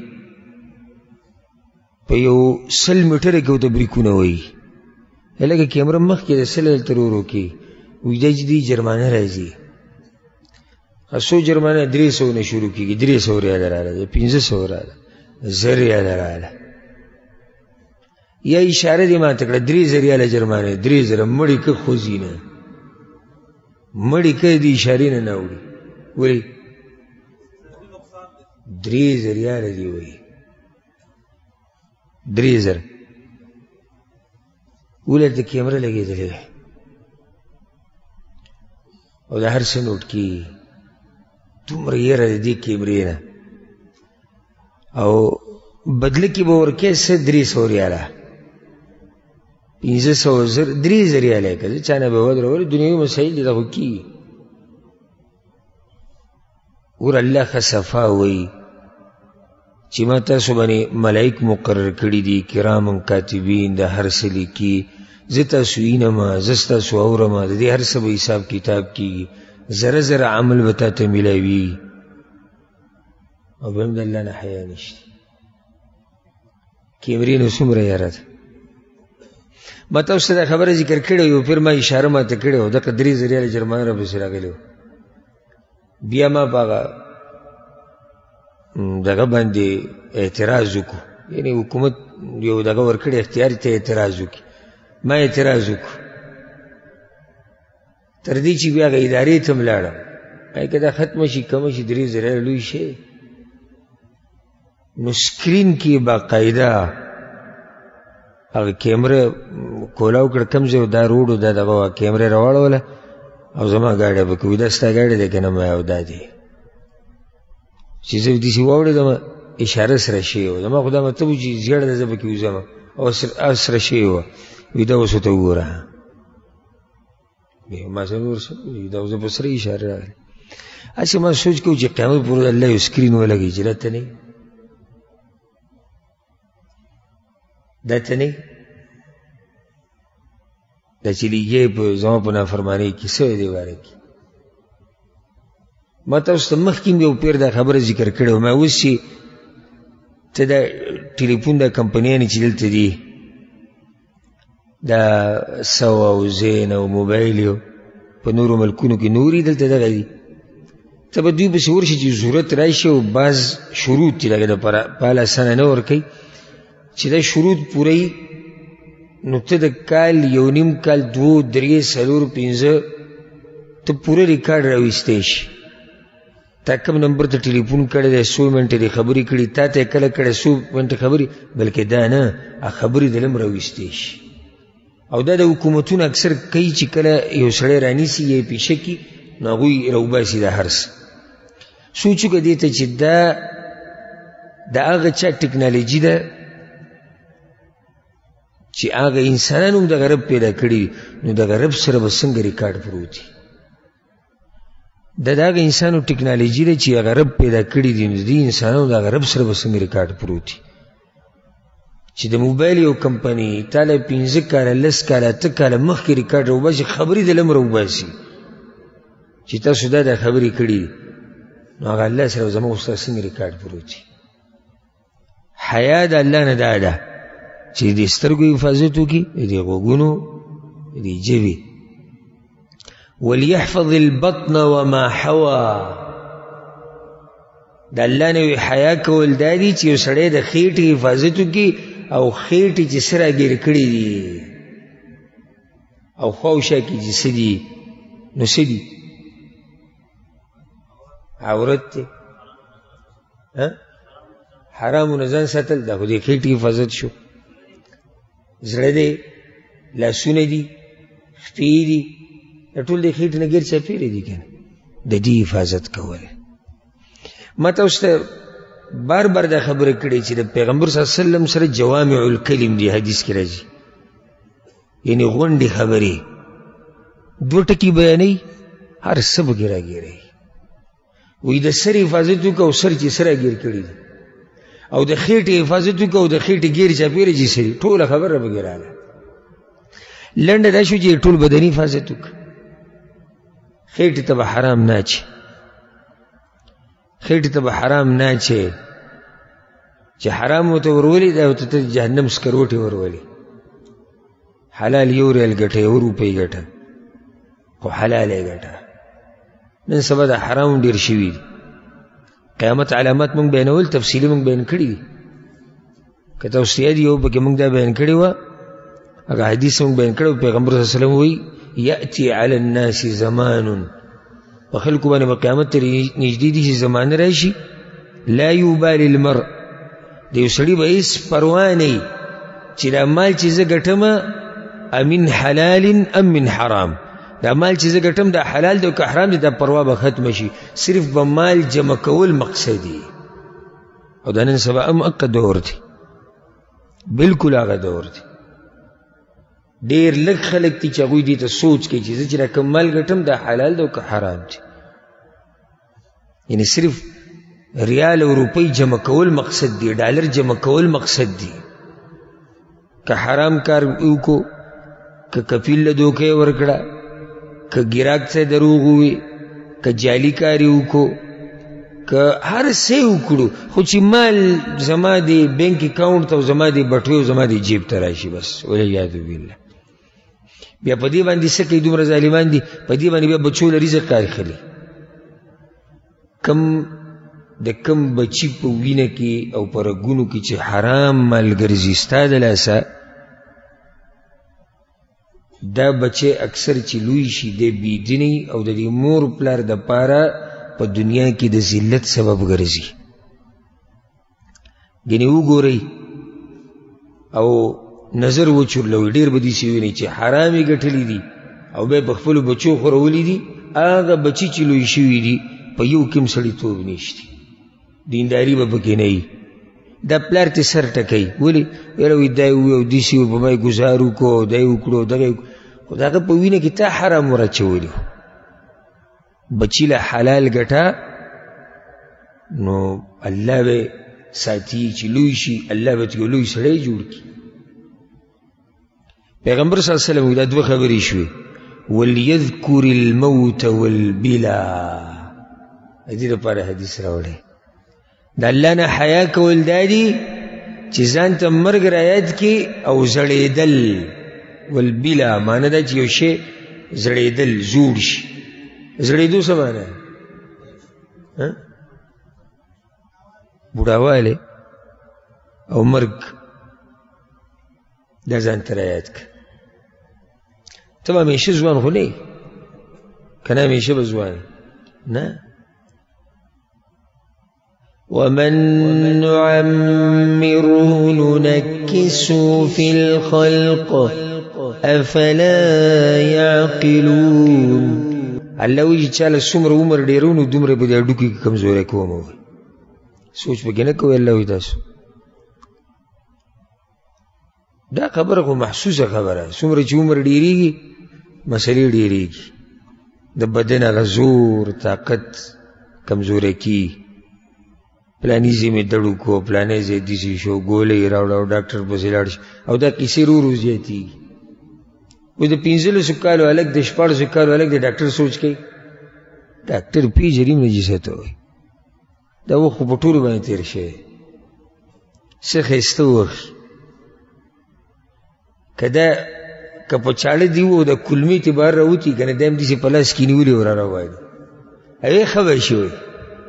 په یو سل میټره کې ورته بریکونه وایي لکه کیمره مخکې د سل تر ورو کې وایي دا چې دې جرمانه راځي څو جرمانه درې سوو نه شروع کېږي درې سوو ریاله راغله پنځه سوو راغله زر ریاله راغله یا اشاره دې ماته کړه درې زر ریاله جرمانه درې زره مړې که خوځي نه مړې که دې اشارې نه نه وړي ولې درې زر ریاله دې وایي درې زر ولې د کیمره لګېدلې او د هر څه نوټ کېږي دومره یره د دې کیمرې نه او بدله کې به ورکې څه درې سوه ریاله پنځه سوه زر درې زر ریاله یې که زه چا نه به ودرولې دنیوي مسایل دي دا خو کېږي ور الله ښه صفا وایي چې ما تاسو باندې ملایک مقرر کړي دي کرام کاتبین د هر څه لیکي زه تاسو وینم زه ستاسو اورم د دې هر څه به حساب کتاب کېږي ذره ذره عمل به تا ته میلاوي او به هم د الله نه حیا نشته کیمرې نو څومره یاره ده ما تاسو ته دا خبره ذکر کړې یو پیر ما اشاره ماته کړې وه دغه درې زر ریاله جرمانه راپسې راغلې وه بیا ما په هغه دغه باندې اعتراض وکړو، یعنی حکومت یو دغه ورکړی اختیار ته اعتراض وکړي. ما اعتراض وکړو تر دې چې بیا هغه ادارې ته م لاړم، ما که دا ختمه شي کمه شي درې زره لوی شی، نو سکرین کې باقاعده هغه کیمره کولاو کړه کوم ځای دا روډ دا دغه کیمرې راواړوله او زما ګاډی به کوي دا ستا ګاډی دی که نه ما او دا دی چې زه داسې واورېدم اشاره سره شوې وه. زما خو دا مطلب و چې زیړه ده زه پکې وځم او سره شوې وه، وي دا اوس ورته وګوره ما سره ورسره دا اوس په سره اشاره راغلې. هسې ما سوچ کوو چې قیامت پورې الله یو سکرین ولګوي چې دا ته نه دا ته نه دا چې لیږې په زما په نافرمانۍ کې څه دی باره کې. ما تاسو ته مخکې م یو پیر دا خبره ذکر کړې وه، ما اوس چې ته دا ټلیفون دا کمپنیانې چې دلته دي دا سو او زین او موبایل یو په نورو ملکونو کې نوري دلته دغه دي، ته به دوی پسې ورشي چې ضرورت راشي او بعض شروط چې لکه دپاره په حال اسانه نه ورکوي چې دا شروط پوره وي نو ته د کال یو نیم کال دوه درې څلور پنځه ته پوره ریکارډ راویستی شي. تا کوم نمبر ته ټلیفون کړی دی څو منټې دې خبرې کړي، تا ته یې کله کړی څو منټې خبرې، بلکې دا نه خبرې دلته هم راویستی شي. او دا د حکومتونه اکثر کوي چې کله یو سړی رانیسي یا یې پیشه کړي نو هغوی راوباسي دا هر څه. سوچ وکړه دې ته چې دا د هغه چا ټکنالوجي ده چې هغه انسانان هم دغه رب پیدا کړي نو دغه رب سره به څنګه ریکارډ پروت وي. دا د هغه انسانو ټکنالوجي ده چې هغه رب پیدا کړي دي نو دې انسانانو دغه رب سره به څنګه ریکارډ پروت وي. چې د موبایل یو کمپنۍ تاله پنځه کاله لس کاله اته کاله مخکې ریکارډ راوباسي، خبرې دله هم راوباسي چې تاسو دا دا خبرې کړي دي نو هغه الله سره زموږ استاد څنګه ریکارډ پروت وي. حیا د الله نه دا ده چې د سترګو حفاظت وکړي، د غوږونو، د ژبې. وليحفظ البطن وما حوا، د الله نه وی حیا کول دا دي چې یو سړی د خېټې حفاظت وکړي او خېټې چې څه راګیر کړي دي او خواوشا کې چې څه دي نو څه دي عورت دی حرامو نه ځان ساتل دا خو د خېټې حفاظت شو. زړه دی، لاسونه دي، خپې دي، دا ټول د خېټې نه ګیر چاپېره دي که نه، د دې حفاظت کول. ما تاسو ته بار بار دا خبره کړې چې د پیغمبر صلی الله علیه وسلم سره جوامع الکلم دی، حدیث کې راځي، یعنی غونډې خبرې دوه ټکي بیانوي هر څه پکې راګیروي. وایي د سر حفاظت وکړه او سر چې څه راګیر کړي دي، او د خېټې حفاظت وکړه او د خېټې ګیر چاپېره چې څه دي، ټوله خبره پکې راغله. لنډه دا شو چې ټول بدني حفاظت وکړه. خېټې ته به حرام نه اچي، خېټې ته به حرام نه اچي چې حرام ورته ورولي دا ورته ته جهنم سکروټې ورولي. حلال یو ریال ګټه، یو روپۍ ګټه، خو حلال یې ګټه. نن سبا دا حرام ډېر شوي دي. قیامت علامات موږ بیانول تفصیلي موږ بیان کړي دي، که تاسو یاد یو پکې موږ دا بیان کړي وه، هغه حدیث موږ بیان کړی و. پیغمبر صلی الله علیه وسلم وایي یأتي علی الناس زمان، په خلکو باندې به قیامت ته نږدې دي چې زمانه راشي لا یبالي المرء، د یو سړي به هېڅ پروا نه وي چې دا مال چې زه ګټم امن حلال ام من حرام، دا مال چې زه ګټم دا حلال دی او که حرام دی، دا پروا به ختمه شي. صرف به مال جمع کول مقصد دی. او دا نن سبا هم هغه دور دی، بلکل هغه دور دی. ډېر لږ خلک دي چې هغوی دې ته سوچ کوي چې زه چې دا کوم مال ګټم دا حلال دی او که حرام دی. یعنی صرف ریال او روپۍ جمع کول مقصد دی، ډالر جمع کول مقصد دی. که حرام کار وکړو، که کفیل له دوکې ورکړه، که ګراک ته دروغ ووي، که جعلي کاري وکړو، که هر څه وکړو، خو چې مال زما د بینک اکاونټ ته او زما د بټوې او زما د جیب ته راشي بس، والعیاذ بالله. بیا په دې باندې څه کوي؟ دومره ظالمان دي، په دې باندې بیا بچو له رزق کار اخلي. کم د کم بچی په وینه کې او په رګونو کې چې حرام مال ګرځي ستا د لاسه، دا بچی اکثر چې لوی شي د بېدینۍ او د دې مور پلار دپاره په دنیا کې د ذلت سبب ګرځي. ګنې وګورئ او نظر وچورلوئ، ډېر به داسې وینئ چې حرام یې ګټلي دي او بیا په خپلو بچو خورولی دي، هغه بچي چې لوی شوي دي په یو کې هم سړیتوب نشته، دینداري به پکې نه وي. دا پلار ته سر ټکوي، ولې یاره وایي دا یې ووایي او داسې په ما یې ګزار وکړو دا یې وکړو دغه یې خو د هغه په وینه کې تا حرام ور اچولي. بچي له حلال ګټه نو الله به ساتي چې لوی شي، الله به یو لوی سړی جوړ کړي. پیغمبر صلی الله علیه وسلم دا دوه خبرې شوې، وَلْيَذْكُرِ الْمَوْتَ وَالْبِلَا، دې لپاره حدیث راوړی. د الله نه حیا کول دا دي چې ځان ته مرګ رایاد کړي او زړېدل. والبلا معنی دا چې یو شی زړېدل زوړ شي. زړېدو څه معنی؟ بوډاوالی او مرګ دا ځان ته رایاد کړه. ته به همیشه ځوان خو نه یې که نه همیشه به ځوان نه. ومن نعمره ننكسه في الخلق افلا يعقلون. الله وایي چې چاله څومره عمر ډېرو نو دومره به د هډوکي کې کمزوری کوم. وایي سوچ پکې نه کوئ. الله وایي تاسو دا خبره خو محسوسه خبره، څومره چې عمر ډېرېږي مسلې ډېرېږي، د بدن هغه زور طاقت کمزوری کېږي. پلانی ځای مې دړ وکړو، پلانی ځای داسې شو، ګولۍ یې راوړه او ډاکټر پسې لاړ شي او دا کیسې رو رو زیاتېږي. وایي د پنځلسو کالو هلک د شپاړسو کالو هلک د ډاکټر سوچ کوي. ډاکټر پېژني هم نجیسه ته وایي. دا وخت خو په ټولو باندې تېر شوی، څه ښایسته وخت. که دا که په چاړه دي و د کلمې ته بهر راوتي که نه دا هم داسې په لاس کې نیولې ور راوایي هغې ښه به شي وایي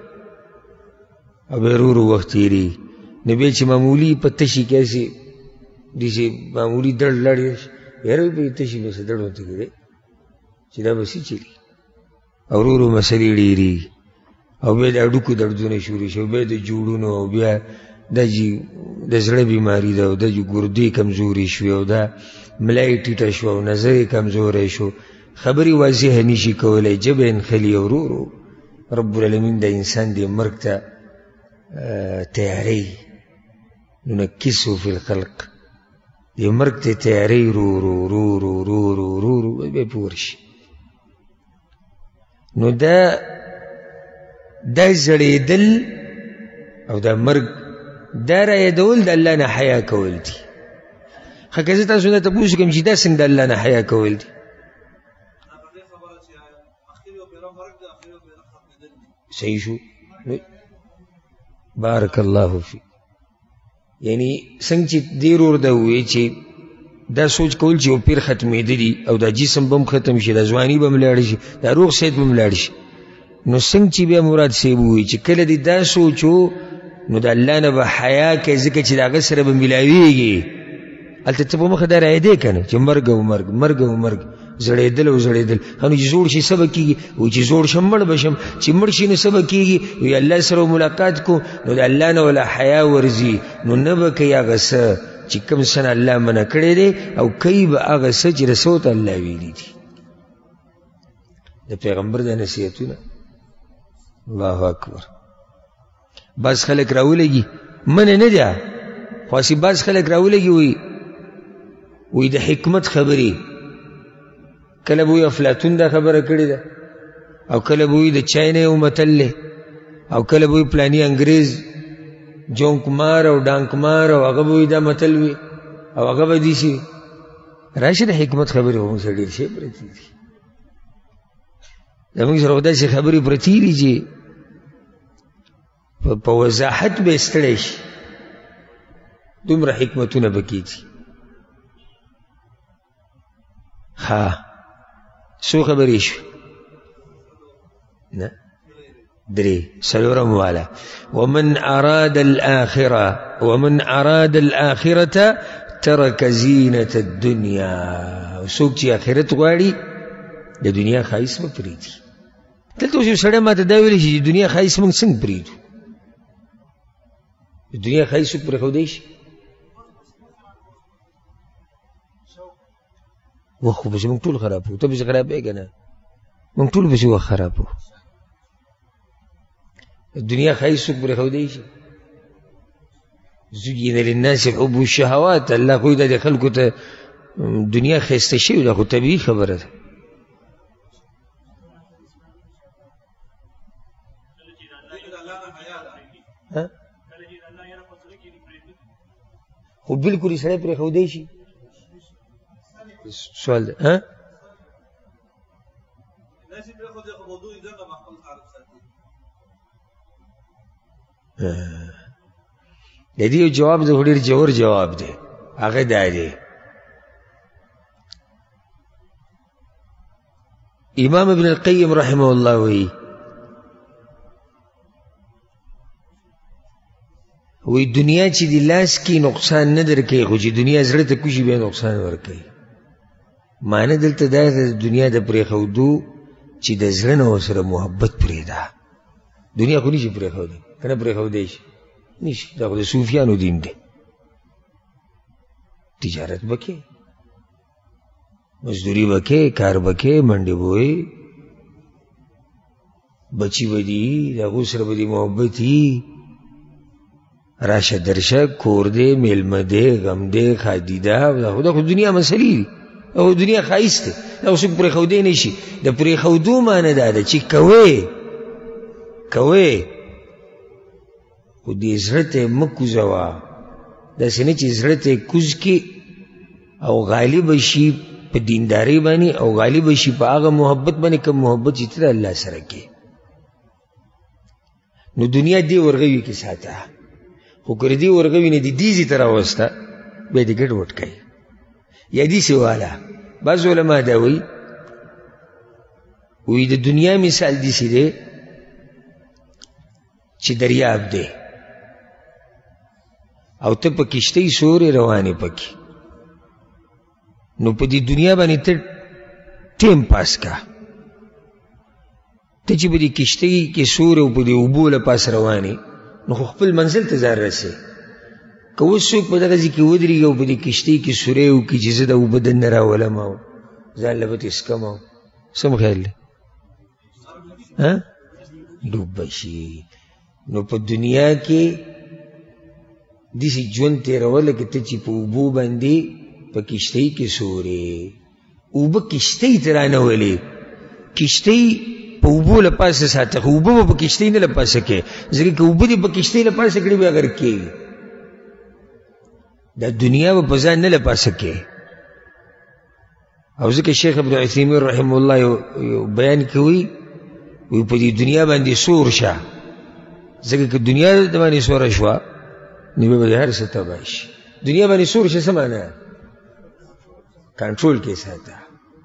او بیا رو رو وخت تېرېږي. نو بیا چې معمولي په تشي کې هسې داسې معمولي دړ لاړې یاره په تشي بس دړ ورته کېدی چې دا به څه چلي او رو رو مسلې ډېرېږي او بیا د هډوکو دردونه شروع شي او بیا د جوړونو او بیا دا چې د زړه بیماري ده او دا چې ګردې کمزوري شوې او دا ملا یې ټیټه شوه او نظر یې کمزوری شو، خبرې واضحه نشي کولی، ژبه یې نښلي او ورو ورو رب العالمین د انسان دې مرګ ته تیاری ننکسو فی الخلق، دې مرګ ته تیاری رو رو رو رو رو رو رو رو بیا پوه ورشي. نو دا دا زړېدل او دا مرګ دا رایادول د الله نه حیا کول دي. ښه که زه تاسو نه تپوس کوم چې دا څنګه د الله نه حیا کول دي؟ صحیح شو. بارک الله فی. یعنی څنګه چې دې ورور ده ووایي چې دا سوچ کول چې یو پیر ختمېدلي او دا جسم به هم ختم شي، دا ځواني به هم لاړ شي، دا روغ صحت به هم لاړ شي. نو څنګه چې بیا مراد صاحب ووایي چې کله دې دا سوچو نو د الله نه به حیا کوي ځکه چې د هغه سره به میلاویږي. هلته ته په مخه دا رایدې که نه چې مرګ او مرګ مرګ او مرګ زړېدل او زړېدل. ښه نو چې زوړ شي څه به کېږي؟ وایي چې زوړ شم مړ به شم. چې مړ شي نو څه به کېږي؟ وایي الله سره ملاقات کو نو د الله نه ولا حیا ورځي نو نه به کوي هغه څه چې کوم څه نه الله منع کړی دی او کوي به هغه څه چې رسو ته الله ویلي دي. د پیغمبر د نصیحتونه الله اکبر. بعض خلک راولګي منې نه دی خو هسې بعض خلک راولګي وایي وایي د حکمت خبرې، کله به وایي افلاطون دا خبره کړې ده او کله به وایي د چاینا یو متل دی او کله به وایي پلاني انګریز جونک مار او ډانک مار او هغه به وایي دا متل وي او هغه به داسې وي. راشه د حکمت خبرې خو موږ سره ډېر شی پرتې دي، زموږ سره خو داسې خبرې پرتې دي چې په وضاحت به ستړی شي، دومره حکمتونه پکې دي. ها څو خبرې شوې؟ نه دري سلورم والا ومن أراد الآخرة ومن أراد الآخرة ترك زينة الدنيا وسوق چې آخرت غواړي د دنیا خایس به پرېږدي. دلته اوس یو سړی ما ته دا ویلی چې د دنیا خایس موږ څنګه پرېږدو؟ د دنیا خایس څوک پرېښودی شي؟ وخت خو پسې موږ ټول خراب وو، ته پسې خرابې که نه؟ موږ ټول پسې وخت خراب وو. د دنیا خایس څوک پرېښودی شي؟ زین للناس حب الشهوات، الله خو دا د خلکو ته دنیا ښایسته شوې ده، خو طبیعي خبره ده. خو بلکل یې سړی پرېښودی شي؟ سوال ده ها؟ د دې یو جواب دی، خو ډېر ژور جواب دی. هغه دا دی امام ابن القیم رحمه الله وی وی دنیا چې د لاس کې نقصان نه درکوي، خو چې دنیا زړه ته کوشي بیا نقصان ورکوي. معنی دلته دا د دنیا د پرېښودو چې د زړه نه ورسره محبت پرېږده. دنیا خو نشي پرېښودی، که نه پرېښودی شي؟ نشي. دا خو د صوفیانو دین دی. تجارت به کې، مزدوري به کې، کار به کې، منډې به وې، بچي به دي، د هغو سره به دې محبت وي، راشه درشه، کور دی، میلمه دی، غم دی، ښادي ده. دا خو دنیا مسلې دي، او دنیا ښایست دی. دا خو څوک پرېښودی نه شي. د پرېښودو معنی دا ده چې کوې کوې خو دې زړه ته مه کوزوه. داسې نه چې زړه ته کوز کړي او غالب شي په دیندارۍ باندې، او غالب شي په هغه محبت باندې کوم محبت چې ته د الله سره کې. نو دنیا دې ورغوي کې ساته، خو که دې ورغوي نه دې دیزې ته راوسته، بیا دې ګډ وډ کوي. یا دیسې والا بعض علما دا وایي وایي د دنیا مثال دیسې دی چې دریاب دی او ته په کشتۍ سورې روانې پکې، نو په دې دنیا باندې ته ټیم پاس کا. ته چې په دې کشتۍ کې سورې او په دې اوبو له پاس روانې، نو خو خپل منزل ته ځان رسې. که اوس څوک په دغه ځای کې ودرېږي او په دې کشتۍ کې سورې وکړي چې زه د اوبه دننه راولم او ځان له به تسکم او څه مو خیال دی؟ ډوب به شي. نو په دنیا کې داسې ژوند تېروه لکه ته چې په اوبو باندې په کشتۍ کې سورې. اوبه کشتۍ ته رانولې، کشتۍ په اوبو له پاسه ساته، خو اوبه به په کشتۍ نه له پاسه کې، ځکه که اوبه دې په کشتۍ له پاسه کړي بیا غرق کېږي. دا دنیا به په ځان نه له پاسه کې. او ځکه شیخ ابن عثیمین رحمه الله یو بیان کوي، وی په دې دنیا باندې سور شه، ځکه که دنیا د باندې سوره شوه نو بیا به هر څه تباه شي. دنیا باندې سور شه څه معنی؟ کنټرول کې ساته.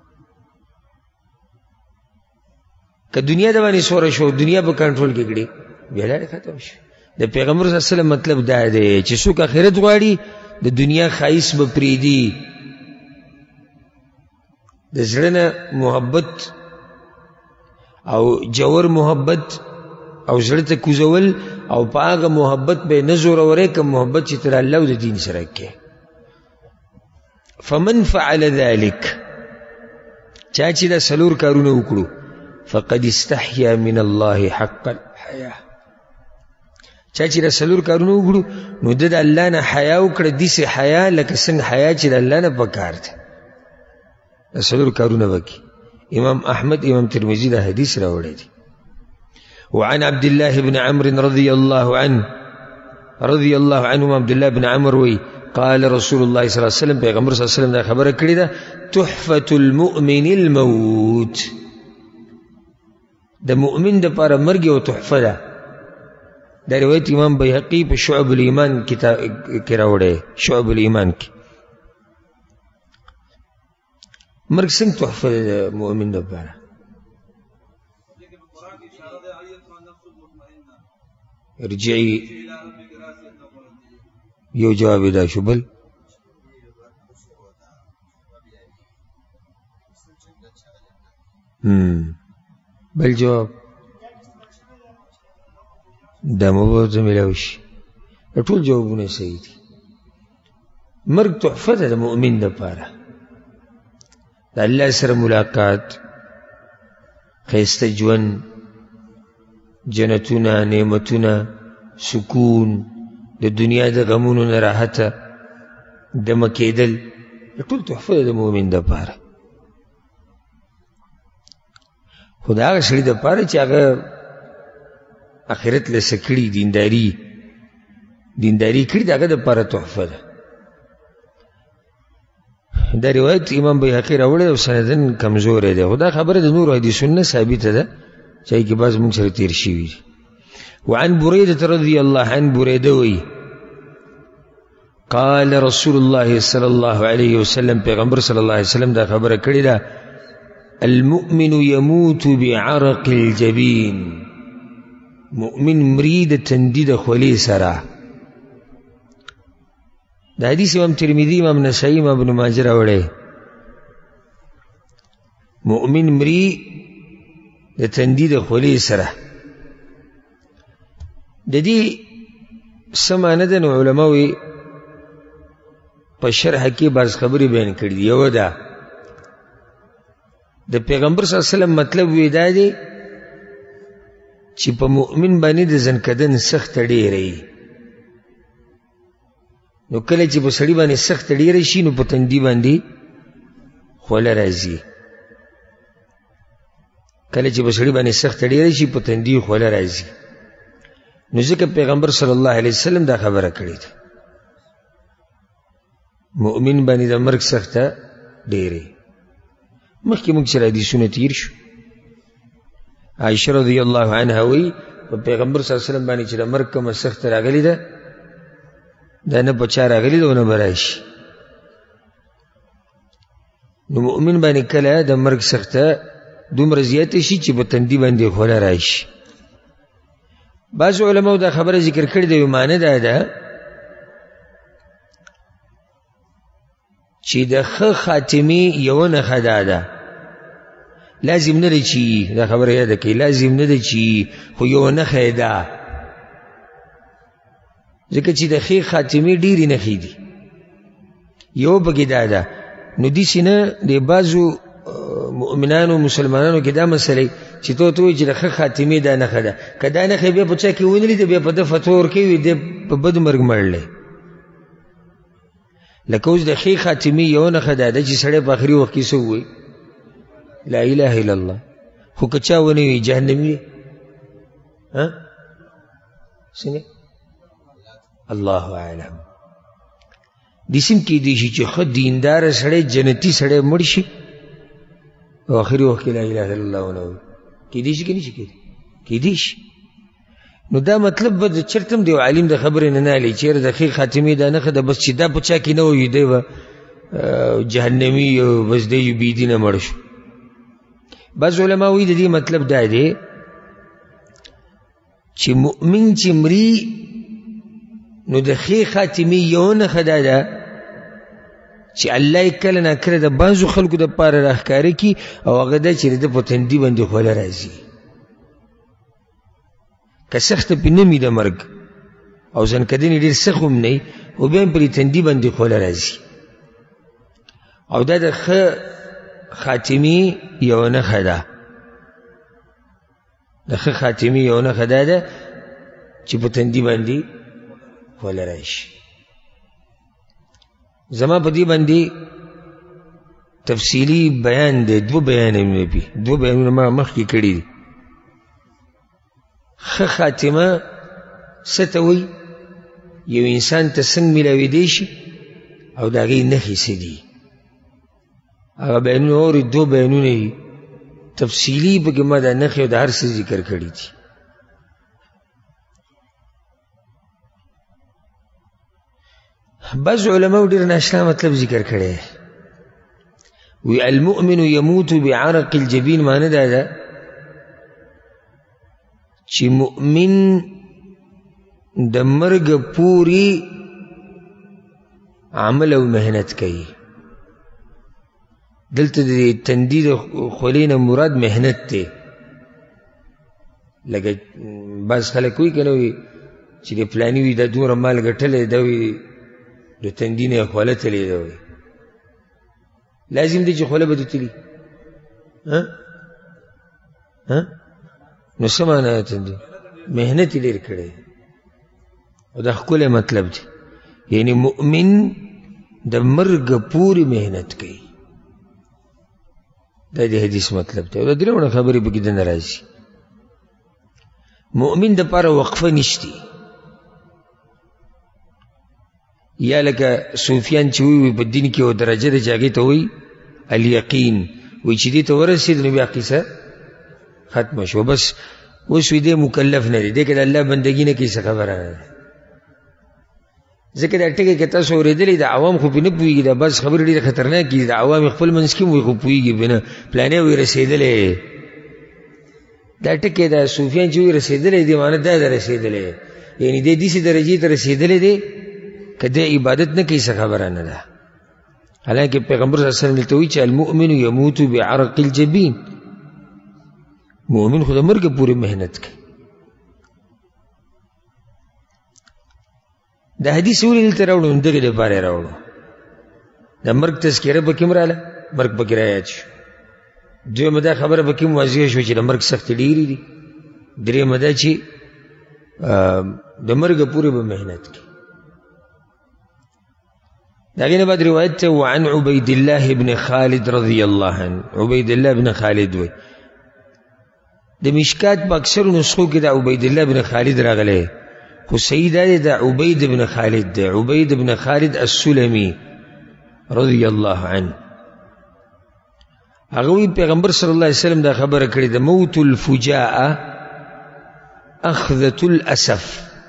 که دنیا د باندې سوره شو، دنیا په کنټرول کې کړي، بیا لارې ختم شي. د پیغمبر صلی الله علیه وسلم مطلب دا دی چې څوک آخرت غواړي د دنیا خایس به پرېږدي، د زړه نه محبت او جوور محبت او زړه ته کوزول، او په هغه محبت به نه زوروری کوم محبت چې تر الله او د دین سره کې. فمن فعل ذلك، چا چې دا څلور کارونه وکړو، فقد استحیا من الله حق الحیا، چا چې دا څلور کارونه وکړو نو د الله نه حیا وکړه، داسې حیا لکه څنګه حیا چې د الله نه پکار دی. دا څلور کارونه وکړي. امام احمد امام ترمذي دا حدیث راوړی دی. وعن عبد الله بن عمرو رضي الله عنه رضي الله عنهما عبد الله بن عمرو وی قال رسول الله صلى الله عليه وسلم، پیغمبر صلی الله علیه وسلم دا خبره کړې ده، تحفة المؤمن الموت، د مؤمن دپاره مرګ یو تحفه ده. دا روایت امام بیهقي په شعب الایمان کې راوړی، شعب الایمان کې. مرګ څنګه تحفه ده د مؤمن دپاره؟ ارجعي یو جواب دا شو. بل بل جواب دا مبوض ملاوشي. ټول جوابونه صحیح دي. مرګ تحفه ده د مؤمن دپاره. د الله سره ملاقات، ښایسته ژوند، جنتونه، نعمتونه، سکون، د دنیا د غمونو نه راحته، دمه کېدل، ټول تحفه ده د مؤمن دپاره. خو د هغه سړي دپاره چې هغه آخرت له څه کړي، دینداري دینداري کړي، د هغه دپاره تحفه ده. دا روایت امام بیهقي راوړی او سندن کمزوری دی، خو دا خبره د نورو حدیثونو نه ثابته ده چې هغې کې بعض موږ سره تېر شوي دي. وعن بريدة رضي الله عنه، بريدة وی قال رسول الله صلى الله عليه وسلم، پیغمبر صلی الله علیه وسلم دا خبره کړې ده، المؤمن يموت بعرق الجبين، مؤمن مري د تندي د خولې سره. دا حدیث امام ترمذی، امام نسائی، امام ابن ماجه راوړی. مؤمن مري د تندي د خولې سره. د دې څه معنی ده؟ نو علماوی په شرح کې بعض خبرې بیان کړي دي. یوه ده د پیغمبر صلی الله علیه وسلم مطلب وی دا دی چې په مؤمن باندې د ځنکدن سخته ډېره وي. نو کله چې په سړي باندې سخته ډېره شي نو په تندي باندې خوله راځي. کله چې په سړي باندې سخته ډېره شي په تندي خوله راځي. نو ځکه پیغمبر صلی الله علیه وسلم دا خبره کړې ده، مؤمن باندې د مرګ سخته ډېرې. مخکې موږ سره حدیثونه تیر شو. عایشه رضی الله عنها وی په پیغمبر صلی الله علیه وسلم باندې چې د مرګ کومه سخته راغلې ده، دا نه په چا راغلې ده او نه به راشي. نو مؤمن باندې کله د مرګ سخته دومره زیاته شي چې په تندي باندې خوله راشي. بعض علماء دا خبره ذکر کړې ده، یو معنی دا ده چې د ښه خاتمې یوه نښه دا ده، لازم نه ده چې دا خبره یاده کړئ، لازم نه ده چې خو یوه نښه یې ده، ځکه چې د ښې خاتمې ډېرې نښې دي. یوه پکې دا ده. نو داسې نه د بعضو مؤمنانو مسلمانانو کې دا مسئله چې تو ته وایي چې د ښه خاتمې دا نښه ده، که دا نښه بیا په چا کې ونه لیده بیا په ده فتوا ورکوي، دی په بد مرګ مړلی. لکه اوس د ښې خاتمې یوه نښه دا ده چې سړی په آخري وخت کې څه ووایي؟ لا اله الا الله. خو که چا ونه وي جهنمي دی. څنګه؟ الله اعلم. داسې هم کیدی شي چې ښه دینداره سړی جنتي سړی مړ شي او آخري وخت کې لا اله الا الله ونه وایي. کیدی شي که نه شي کیدی؟ کیدی شي. نو دا مطلب به چېرته هم د یو عالم د خبرې نه نه هلي چېرې د ښې خاتمې دا نښه ده، بس چې دا په چا کې نه وایي دی به جهنمي او بس دی بېدینه مړ شو. بعض علما وایي د دې مطلب دا دی چې مؤمن چې مري نو د ښې خاتمې یوه نښه دا ده چې الله یې کله ناکله د بعضو خلکو دپاره راښکاره کړي او هغه دا چې د ده په تندي باندې خوله راځي. که سخته پې نه وي د مرګ او ځنکدنې ډېر سخت هم نه وي خو بیا هم پرې تندي باندې خوله راځي. او دا د ښه خاتمې یوه نښه ده. د ښه خاتمې یوه نښه دا ده چې په تندي باندې خوله راشي. زما په دې باندې تفصیلي بیان دی، دوه بیانونه پې دوه بیانونه ما مخکې کړي دي. ښه خاتمه څه ته وایي؟ یو انسان ته څنګه میلاویدی شي او د هغې نښې څه دي. هغه بیانونه اورې دوه بیانونه دي تفصیلي، پکې ما دا نښې او د هر څه ذکر کړي دي. بعض علماء ډېر ناشنا مطلب ذکر کړی وی المؤمن يموت بعرق الجبين. معنی دا ده چې مؤمن د مرګ پوری عمل او مهنت کوي. دلته د تندي د خولې نه مراد مهنت دی. لکه بعض خلک وایي که نه وي چې د فلاني وي دا دومره مال ګټلی دا وي د تندي نه یې خوله تلې ده وایي. لازم دی چې خوله به دې تلي؟ ها ها نو څه معنا تندي؟ محنت یې ډېر کړی او دا ښکلی مطلب دی. یعنی مؤمن د مرګ پورې محنت کوي. دا د حدیث مطلب دی. او دا درېونه خبرې پکې دننه راځي. مؤمن دپاره وقفه نشتی. یا لکه صوفیان چې وی په دین کې او درجه د جاګې ته وی الیقین، وی چې دې ته ورسېد نو بیا قصه ختمه شو، بس اوس وی دې مکلف نه دی، دې کې د الله بندګي نه کوي، څه خبره نه ده. ځکه دا ټکي که تاسو اورېدلې د عوام خو پې نه پوهېږي، دا بس خبرې ډېرې خطرناکې دي. د عوام خپل منځ کې وایي خو پوهېږي پې نه، پلانې وایي رسېدلی. دا ټکي دا صوفیان چې وایي رسېدلی دی معنی دا ده رسېدلی، یعنې دی داسې درجې ته رسېدلی دی که دی عبادت نه کوي، څه خبره نه ده. حالانکه پیغمبر صلی الله علیه وسلم دلته وایي چې المؤمن یموت بعرق الجبین، مؤمن خو د مرګ پورې محنت کوي. دا حدیث ولې دلته راوړو؟ نو دغې لپاره یې راوړو. د مرګ تذکره پکې هم راله، مرګ پکې رایاد شو. دویمه دا خبره پکې هم واضح شوه چې د مرګ سختې ډېرې دي. درېیمه دا چې د مرګ پورې به محنت کوي. د هغې نه بعد روایت ته وعن عبید الله بن خالد رضی الله عنه، عبید الله بن خالد وایي د مشکات په اکثرو نسخو کې د عبید الله بن خالد راغلی، خو صحیح دا دی د عبید بن خالد دی، عبید بن خالد السلمی رضی الله عنه. هغه وایي پیغمبر صلی الله علیه وسلم دا خبره کړې ده موت الفجاءه اخذة الاسف،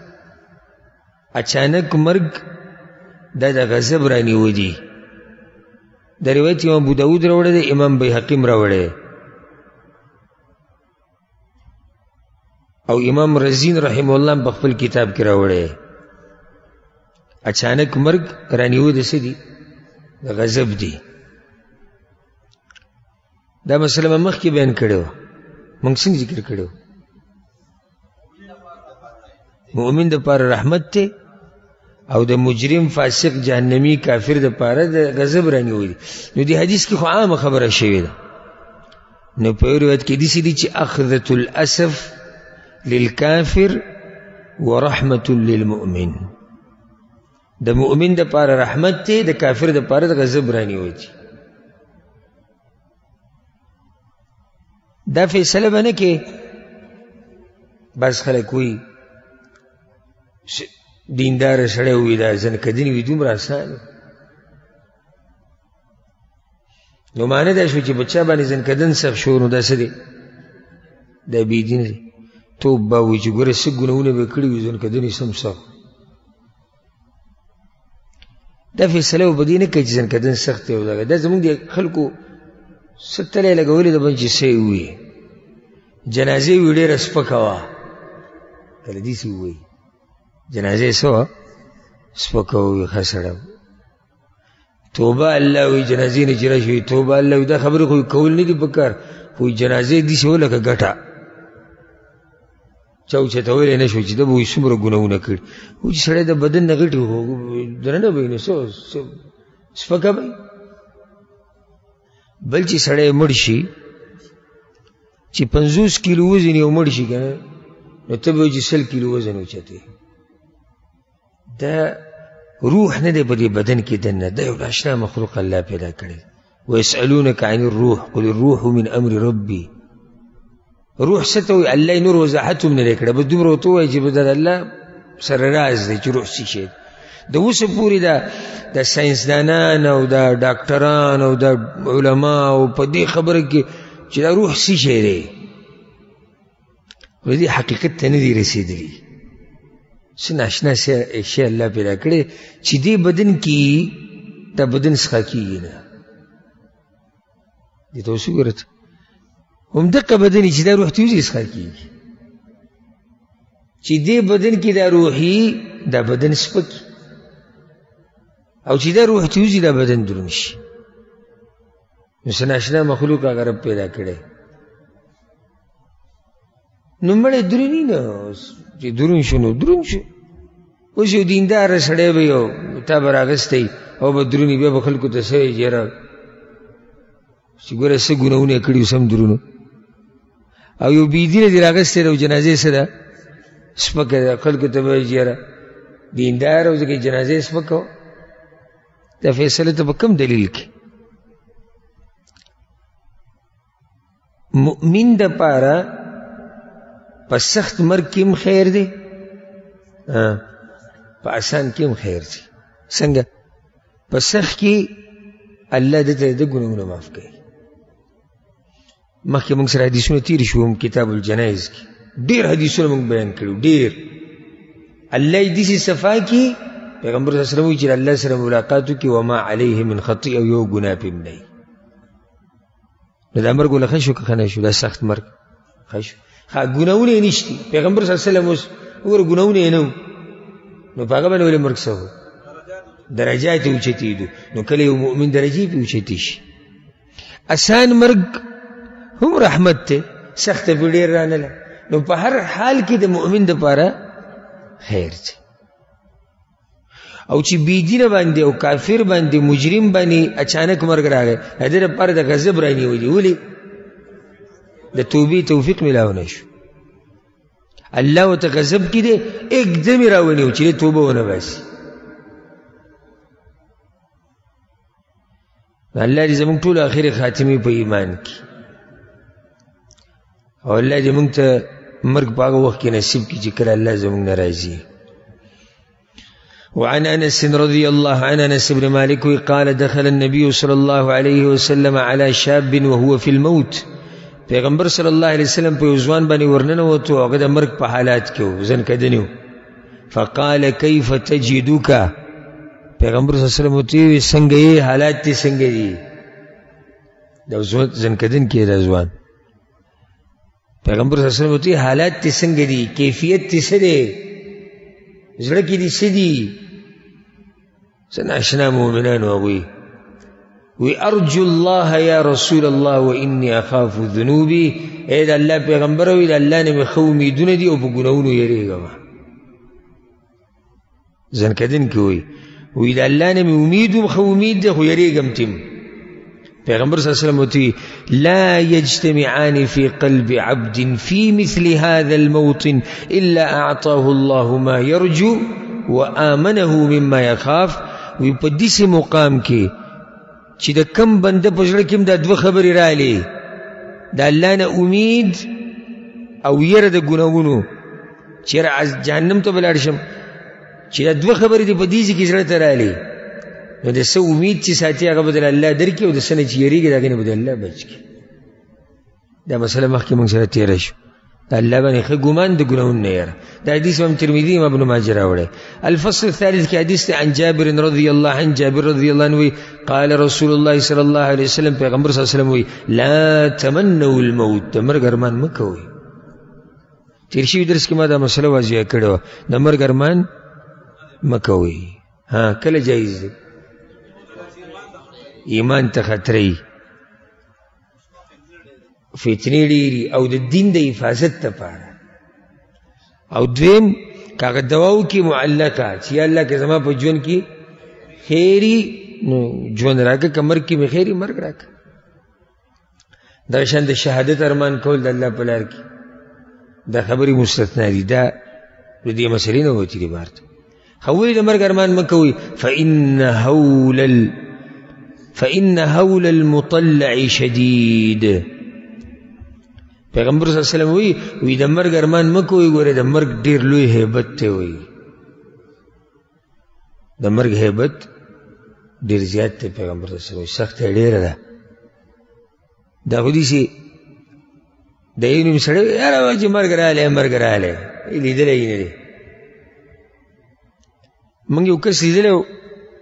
اچانک مرګ دا د غضب رانیوه دي. دا روایت امام ابو داود راوړی دی، امام بیهقي هم راوړی او امام رزین رحمه الله په خپل کتاب کې راوړی. اچانک مرګ رانیوه د څه دي؟ د غضب دي. دا مسله مې مخکې بیان کړې وه، موږ څنګه ذکر کړی و؟ مؤمن دپاره رحمت دی او د مجرم فاسق جهنمی کافر دپاره د غضب رانیوه دي. نو دې حدیث کې خو عامه خبره شوې ده. نو په یو روایت کې داسې دي چې اخذة الاسف للکافر ورحمة للمؤمن، د مؤمن د پاره رحمت دی، د کافر د پاره د غضب رانیوه دي. دا فیصله به نه کې. بعض خلک وایي دینداره سړی وي دا زنکدنې وي دومره اسانه، نو معنی دا شو چې بچه باندې زنکدن سخت شو نو دا څه دی؟ دا بېدین دی. توب به وایي چې ګوره څه ګناهونه به کړي وي زنکدنې سم سخت. دا فیصله به په دې نه کوي چې زنکدن سخت دی او دغه. دا زموږ د خلکو څه تلی لګولې ده باندې چې څه یې ووایي. جنازې وي ډېره سپکه وه، کله داسې ووایي جنازې څه وه؟ سپکه ووایي ښه سړی. توبه الله وایي جنازې نه چې راشي توبه الله وایي. دا خبرې خو کول نه دي په کار، خو جنازې داسې وه لکه ګټه چا اوچته ویلی نه شو چې ده به وایي څومره ګناهونه کړي. و چې سړی د بدن نه غټي درنه به وي نو څه سپکه به وي. بل چې سړی مړ شي چې پنځوس کیلو وزن یو مړ شي که نه نو ته به وایي چې سل کیلو وزن اوچتی. دا روح نه دی په دې بدن کې دننه، دا یو ناشنا مخلوق الله پیدا کړی. ویسألونک عن الروح قل الروح من امر ربي. روح څه ته وایي؟ الله یې نور وضاحت هم نه دی کړی، بس دومره ورته ووایي چې د الله سره راز دی چې روح څه شی دی. د اوسه پورې د ساینسدانان او د ډاکټران او د علما او په دې خبره کې چې دا روح څه شی دی و دې حقیقت ته نه دي رسېدلي. څه ناشنا شی الله پیدا کړی چې دې بدن کې دا بدن څخه کېږي نه. دې ته اوس وګوره همدقه بدن چې دا روح ته وځي څخه کېږي. چې دې بدن کې دا روحي دا بدن سپک او چې دا روح تیوزي دا بدن درون شي. نو څه ناشنا مخلوق هغه رب پیدا کړی نو مړی درونی نه چې درون شو نو درون شو. اوس یو دینداره سړی به یو تا به راغستی او به درونی بیا به خلکو ته څه وایي چې یاره چې ګوره څه ګناهونه یې کړي سم درونو. او یو بېدینه دې راغستی او جنازې څه ده سپکه ده خلکو ته به وایي چې یاره دیندار او ځکه جنازې سپکه وه. دا فیصله ته په کوم دلیل کې؟ مؤمن دپاره په سخت مرګ کې هم خیر دی په آسان کې هم خیر دی. څنګه؟ په سخت کې الله د ته د ګناهونه معاف کوي. مخکې موږ سره حدیثونه تېر شو هم کتاب الجنایز کې ډېر حدیثونه موږ بیان کړي ډېر. الله یې داسې صفا کړي پیغمبر صلی الله علیه وسلم وایي چې الله سره ملاقات وکړي وما علیه من خطیئه او یو ګناه پې هم نه وي. نو دا مرګ وله ښه شو که ښه نه شو؟ دا سخت مرګ ښه شو. ښه ګناهونه یې نشته پیغمبر صلی الله علیه وسلم اوس وګوره ګناهونه یې نه وو نو په هغه باندې ولې مرګ څه و؟ درجات یې اوچتېدو. نو کله یو مؤمن درجې پې اوچتې شي. اسان مرګ هم رحمت دی سخته پې ډېر رانله. نو په هر حال کې د مؤمن دپاره خیر دی. او چې بېدینه باندې او کافر باندې مجرم باندې اچانک مرګ راغی د دې لپاره د غضب رانیولي. ولې؟ د توبې توفیق میلاو نه شو. الله ورته غضب کې دی एकदम یې راونیو چې توبه ونه باسي. الله دې زموږ ټولو آخرې خاتمې په ایمان کې او الله دې موږ ته مرګ په هغه وخت کې نصیب کړي چې کله الله زموږ نه راضي. وعن أنس رضي الله عنه أنس بن مالك قال دخل النبي صلى الله عليه وسلم على شاب وهو في الموت. پیغمبر صلی الله علیه وسلم په ځوان باندې ورننوتو هغه د مرګ په حالات کې و ځنکدنی و. فقال كيف تجدك پیغمبر صلی الله علیه وسلم ورته څنګه یې حالات دې څنګه دي؟ د ځنکدن کې د ځوان پیغمبر صلی الله علیه وسلم ورته حالات دې څنګه دي کیفیت دې څه دی زړه کې دې څه دي؟ څه ناشنا مؤمنان هغوی وی ارجو الله یا رسول الله و انی اخاف ذنوبی. اے د الله پیغمبر وی د الله نه مې ښه امیدونه دي او په ګناهونو یېرېږم. ځنکدن کې وی وی د الله نه مې امید وم ښه امید دی خو یېرېږم تم. پیغمبر صلی الله علیه وسلم وتی لا یجتمعان فی قلب عبد فی مثل هذا الموطن الا اعطاه الله ما یرجو وآمنه مما یخاف. وی په داسې مقام کې چې د کم بنده په زړه کې هم دا دوه خبرې رالې د الله نه امید او یره د ګناهونو چې یاره جهنم ته به لاړ شم چې دا دوه خبرې دې په دې کې زړه ته رالې نو د څه امید چې ساتي هغه به د الله درکړي او د څه نه چې یېرېږي د هغې نه به د الله بچ کړي. دا مسله مخکې موږ سره تېره شو د الله باندې ښه ګمان د ګناهونو نه یاره. دا حدیث امام ترمذي امام ابن ماجه راوړی. الفصل الثالث کې حدیث دی عن جابر رضی الله عنه جابر رضی الله عنه وی قال رسول الله صلی الله علیه وسلم پیغمبر صلی الله علیه وسلم وی لا تمنوا الموت د مرګ ارمان مه کوئ. تېر شوي درس کې ما دا مسله واضحه کړې وه د مرګ ارمان مه کوئ. ها کله جایز دی؟ ایمان ته خطرې فتنې ډېري او د دین د حفاظت دپاره. او دویم که هغه دوا وکړي معلقه چې یا الله که زما په ژوند کې خیري نو ژوند راکړه که مرګ کې مې خیري مرګ راکړه. دغه شان د شهادت ارمان کول د الله په لار کې دا خبرې مستثنا دي. دا د دې مسلې نه وتي دي بار ته خو ولې د مرګ ارمان مه کوئ؟ فإن هول ال فإن هول المطلع شدید. پیغمبر صلی الله علیه وسلم وی وی د مرګ ارمان مه کوئ ګوره د مرګ ډېر لوی هیبت دی. وی د مرګ هیبت ډېر زیات دی. پیغمبر صلی الله علیه وسلم سخت یې ډېره ده. دا خو داسې د یو نیم سړی یاره وایي چې مرګ راغلی مرګ راغلی لیدلی یې نه دی. موږ یو کس لیدلی و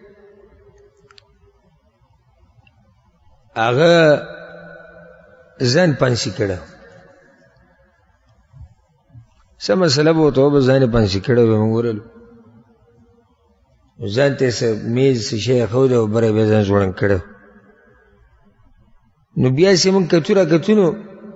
هغه ځان پانسي کړی څه مسله به ورته به ځان یې پانسي کړی وی موږ ورلو ځان ته یې څه میز څه شی ایښودی او بره بیا ځان ځوړند کړی نو بیا چې موږ کتو را کتو نو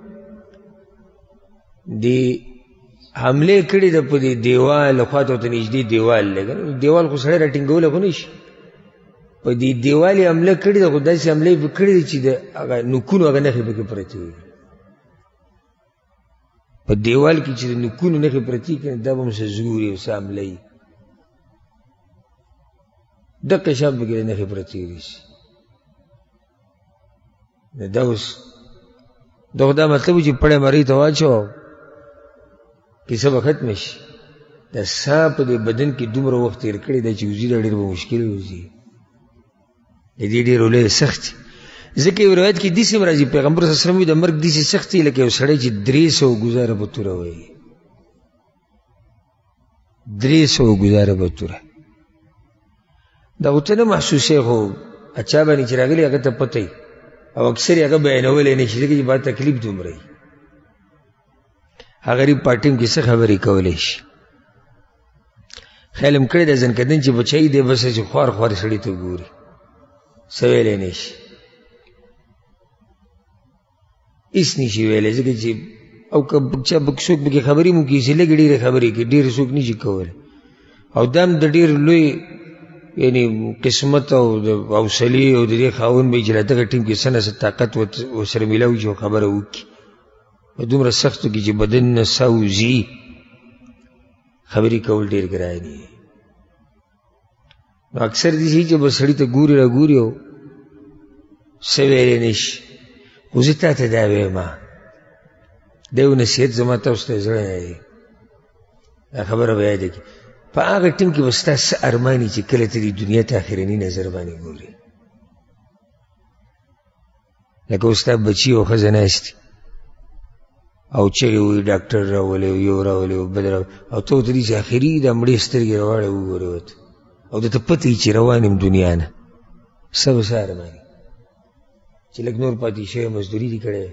دې حملې کړي ده په دې دیوال خوا ته ورته نږدې دیوال دی که نه دیوال خو سړی راټینګولی خو نه شي په دې دیوال یې حمله کړې ده خو داسې حمله یې پکې کړې ده چې د هغه نوکونو هغه نښې پکې پرتې وي په دیوال کې چې د نوکونو نښې پرتې که نه دا به هم څه زوري او څه حمله وي دقه شان پکې د نښې پرتې راشي نو دا اوس دا خو دا مطلب و چې پړی مرۍ ته واچوه کیسه به ختمه شي دا ساه په دې بدن کې دومره وخت تېر کړی دا چې وځي دا ډېر به مشکل وځي د دې ډېر ولې سخت ځکه یو روایت کې داسې هم راځي پیغمبر صلی الله علیه وسلم وایي د مرګ داسې سخت دی لکه یو سړی چې درې سوه ګزاره په توره وایي درې سوه ګزاره په توره دا خو ته نه محسوسوې خو اچا باندې چې راغلي هغه ته پته وي او اکثر یې هغه بیانولی نه شي ځکه چې با تکلیف دومره وي هغه غریب په ټیم کې څه خبرې کولی شي خیال هم کړی دی ځنکدن چې بچی دی بس چې خوار خوار سړي ته ګوري څه ویلی نه شي هېڅ نه شي ویلی ځکه چې او که چا څوک پکې خبرې مو کړي چې لږې ډېرې خبرې کوي ډېرې څوک نه شي کولی او دا هم د ډېر لوی یعنی قسمت او د حوصلې او د دې خاوند به چې له دغه ټیم کې څه نه څه طاقت ورسره میلاو چې خبره وکړي په دومره سختو کې چې بدن نه ساه وځي خبرې کول ډېر ګران دي نو اکثر داسې چې به سړي ته ګوري را ګوري او څه ویلی نه شي خو زه تا ته دا وایم دا یو نصیحت زما تاسو ته زړه نه دی دا خبره به یاده کړي په هغه ټیم کې به ستا څه ارماني چې کله ته دې دنیا ته آخرني نظر باندې ګوري لکه اوس ستا بچي او ښځه ناست دي او چغې وایي ډاکټر راولئ یو راولئ او بل راولئ او ته ورته دي چې آخري دا مړې سترګې راواړه وګورې ورته او درته پته وي چې روان یم دنیا نه څه به څه ارماني چې لږ نور پاتې شوی مزدوري دي کړی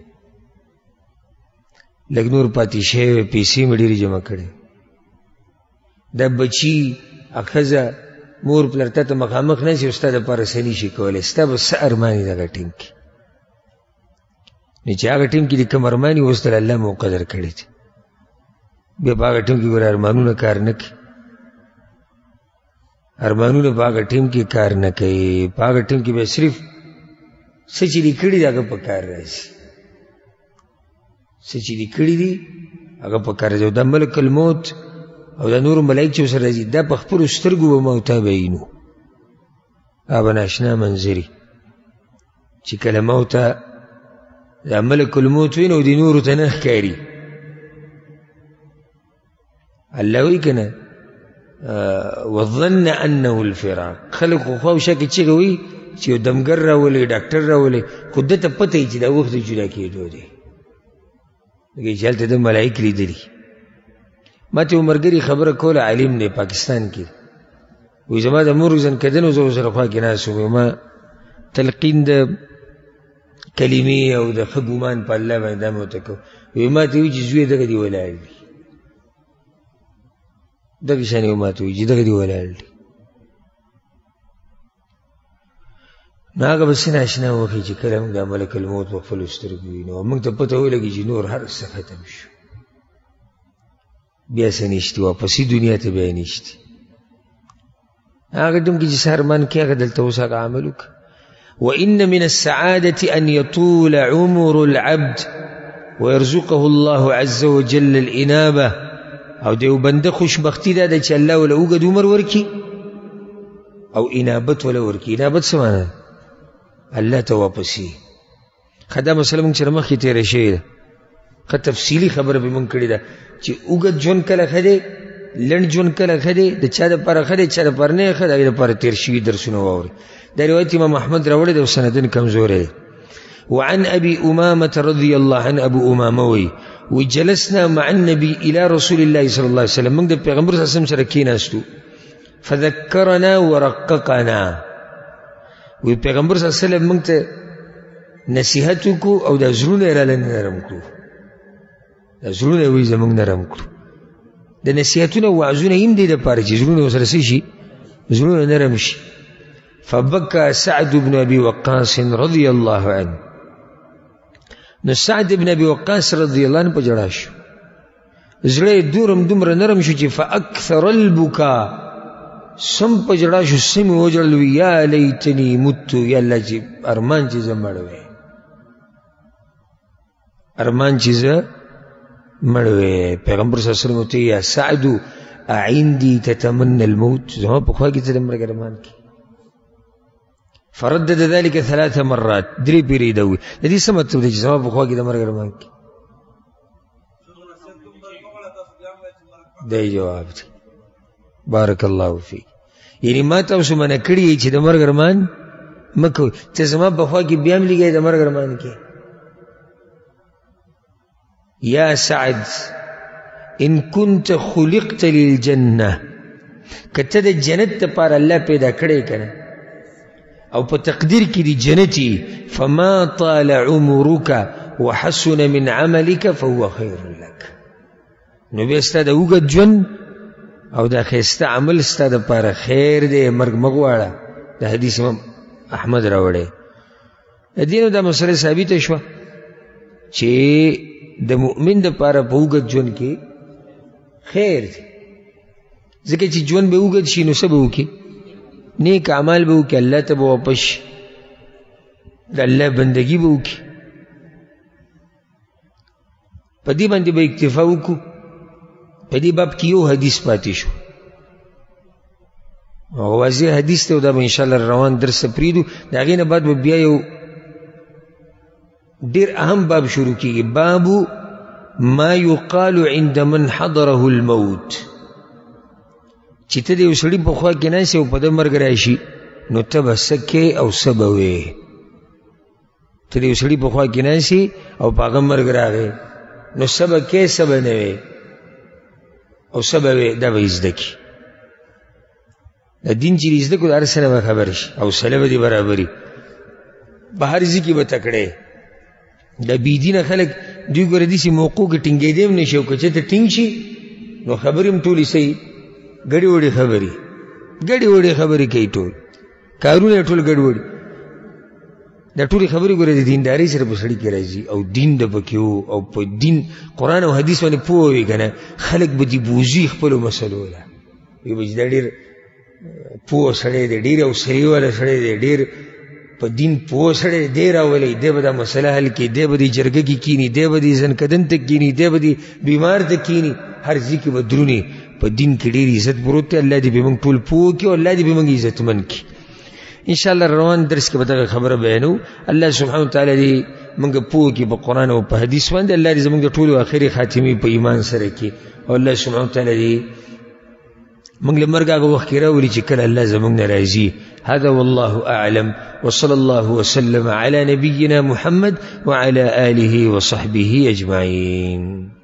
لږ نور پاتې شوی پیسې مې ډېرې جمع کړی دا بچي ښځه مور پلار تا ته مخامخ نه شي او ستا دپاره څه نه شي کولی ستا به څه ارماني دغه ټیم کې نو چې هغه ټیم کې د کوم ارماني اوس در الله مقدر کړی دی بیا په هغه ټیم کې ګوره ارمانونه کار نه کوي ارمانونه په هغه ټیم کې کار نه کوي په هغه ټیم کې به صرف څه چې دي کړي دي هغه په کار راځي څه چې دي کړي دي هغه په کار راځي او دا ملک الموت او دا نور ملایک چې ورسره راځي دا په خپلو سترګو به موتا بیینو دا به ناشنا منظري چې کله موته دا ملک الموت وینو او دې نورو ته نه ښکاري الله وایي که نه وظن انه الفراق خلک خو خوا او شا کې چغه وایي چې یو دمګر راولئ ډاکټر راولئ خو ده ته پته وي چې دا وخت د جدا کېدو دی لکه چې هلته د ملایک لیدلي ما ته یو ملګري خبره کوله عالم دی پاکستان کې وایي زما د مور زنکدن و زه ورسره خوا کې ناست وم ما تلقین د کلمې او د ښه ګمان په الله باندې دا مې ورته کو وایي ما ته وایي چې زوی دغه دې ولاړ دي دغه شان یې ما ته وایي چې دغه دې ولاړ دي نو هغه به څه ناشنا وښي چې کله موږ دا ملک الموت په خپلو سترګو وینو او موږ ته پته ولګي چې نور هر څه ختم شو بیا څه نشتي واپسي دنیا ته بیا نشتي هغه ټیم کې چې څه ارمان کوي هغه دلته اوس هغه عمل وکړه وإن من السعادة أن يطول عمر العبد ويرزقه الله عز وجل الإنابة او دیو بنده خوشبختی دا چې الله ولا اوږد عمر ورکي او انابت ولا ورکي انابت څه معنی الله ته واپسي خدا مسله موږ سره مخکې تېره شوې ده ښه تفصیلي خبره به موږ کړې ده چې اوږد ژوند کله ښه دی لنډ ژوند کله ښه دی د چا دپاره ښه دی چا دپاره نه ښه د هغې دپاره تېر شوي درسونه واورئ دا روایت امام احمد راوړی دی او سندن کمزوری دی وعن أبي أمامة رضي الله عنه أبو أمامة وي وجلسنا مع النبي إلى رسول الله صلى الله عليه وسلم من ده پیغمبر صلى الله عليه وسلم سره کېناستو فذكرنا ورققنا وی پیغمبر صلی الله علیه وسلم موږ ته نصیحت وکړو او دا زړونه یې راله نرم کړو دا زړونه یې وایي زموږ نرم کړو د نصیحتونه او وعظونه هم دې دپاره چې زړونه ورسره څه شي، زړونه نرم شي. فبكى سعد بن ابي وقاص رضي الله عنه. نو سعد بن ابي وقاص رضي الله عنه په جړا شو، زړه دورم دومره نرم شو چې فاكثر البكاء، سم په جړا شو، سم وجړل، یا لیتنی مت، یا الله چې ارمان چې زه مړ وې، ارمان چې زه مړ وې. پیغمبر صلی الله علیه وسلم ته یا سعد اعندي تتمنى الموت، زما په خوا کې ته د مرګ ارمان کې. فردد ذلك ثلاث مرات، درې پیرې دا وي. د دې څه مطلب دی چې زما په خوا کې د مرګ ارمان کې؟ دی جواب دی. بارک الله فیک. یعنی ما تاسو منع کړي چې د مرګ ارمان مه کوئ، ته زما په خوا کې بیا هم لګئ د مرګ ارمان کې. یا سعد ان كنت خلقت للجنه، کته د جنت لپاره الله پیدا کړی کنه او په تقدیر کې دی جنتی، فما طال عمرك وحسن من عملك فهو خير لك. نو بیا ستا د اوږد ژوند او دا ښایسته عمل ستا دپاره خیر دی، مرګ مه غواړه. د حدیث امام احمد راوړی. د دې نو دا مسله ثابته شوه چې د مؤمن دپاره په اوږد ژوند کې خیر دی، ځکه چې ژوند به اوږد شي نو څه به وکړي؟ نیک اعمال به وکړي، الله ته به واپس شي، د الله بندګي به وکړي. په دې باندې به اکتفا وکړو. په دې باب کې یو حدیث پاتې شو، او واضح حدیث دی، او دا به انشاءالله روان درس پرېږدو. د هغې نه بعد به بیا یو ډېر اهم باب شروع کېږي، باب ما یقال عند من حضره الموت. چې ته د یو سړي په خوا کې ناست او په ده مرګ راشي نو ته به څه کوې او څه به وې. ته د یو سړي په خوا کې ناست او په هغه مرګ راغی نو څه به کوې څه به نه وې او څه به وې، دا به یې زده کړي. د دین چې دې زده کړو د هر څه نه به خبر شي، حوصله به دې برابري، په هر ځای کې به تکړه. د بېدینه خلک دوی ګوره داسې موقعو کې ټینګېدی هم نه شي، او که چېرته ټینګ شي نو خبرې هم ټولې صحیح ګډې وډې خبرې ګډې وډې خبرې کوي، ټول کارونه یې ټول ګډ وډې. دا ټولې خبرې ګوره د دیندارۍ سره په سړي کې راځي، او دین د پکې و، او په دین قرآن او حدیث باندې پوه وي که نه، خلک به دې بوځي خپلو مسلو له. وایي به چې دا ډېر پوه سړی دی، ډېر حوصلې والا سړی دی، ډېر په دین پوه سړی دی راولی، دی به دا مسله حل کړي، دی به دې جرګه کې کیني، دی به دې زنکدن ته کیني، دی به دې بیمار ته کینی، هر ځای کې به درونې. په دین کې ډېر عزت پروت دی. الله دې به موږ ټول پوه کړي او الله دې به موږ عزتمن کړي. انشاءالله روان درس کې به دغه خبره بیانو. الله سبحانه وتعالی دې موږ پوه کړي په قرآن او په حدیث باندې. الله دې زموږ د ټولو آخري خاتمې په ایمان سره کړي، او الله سبحانه وتعالی دې موږ له مرګ هغه وخت کې راولي چې کله الله زموږ نه راځي. هذا والله أعلم، وصلى الله وسلم على نبينا محمد وعلى آله وصحبه أجمعين.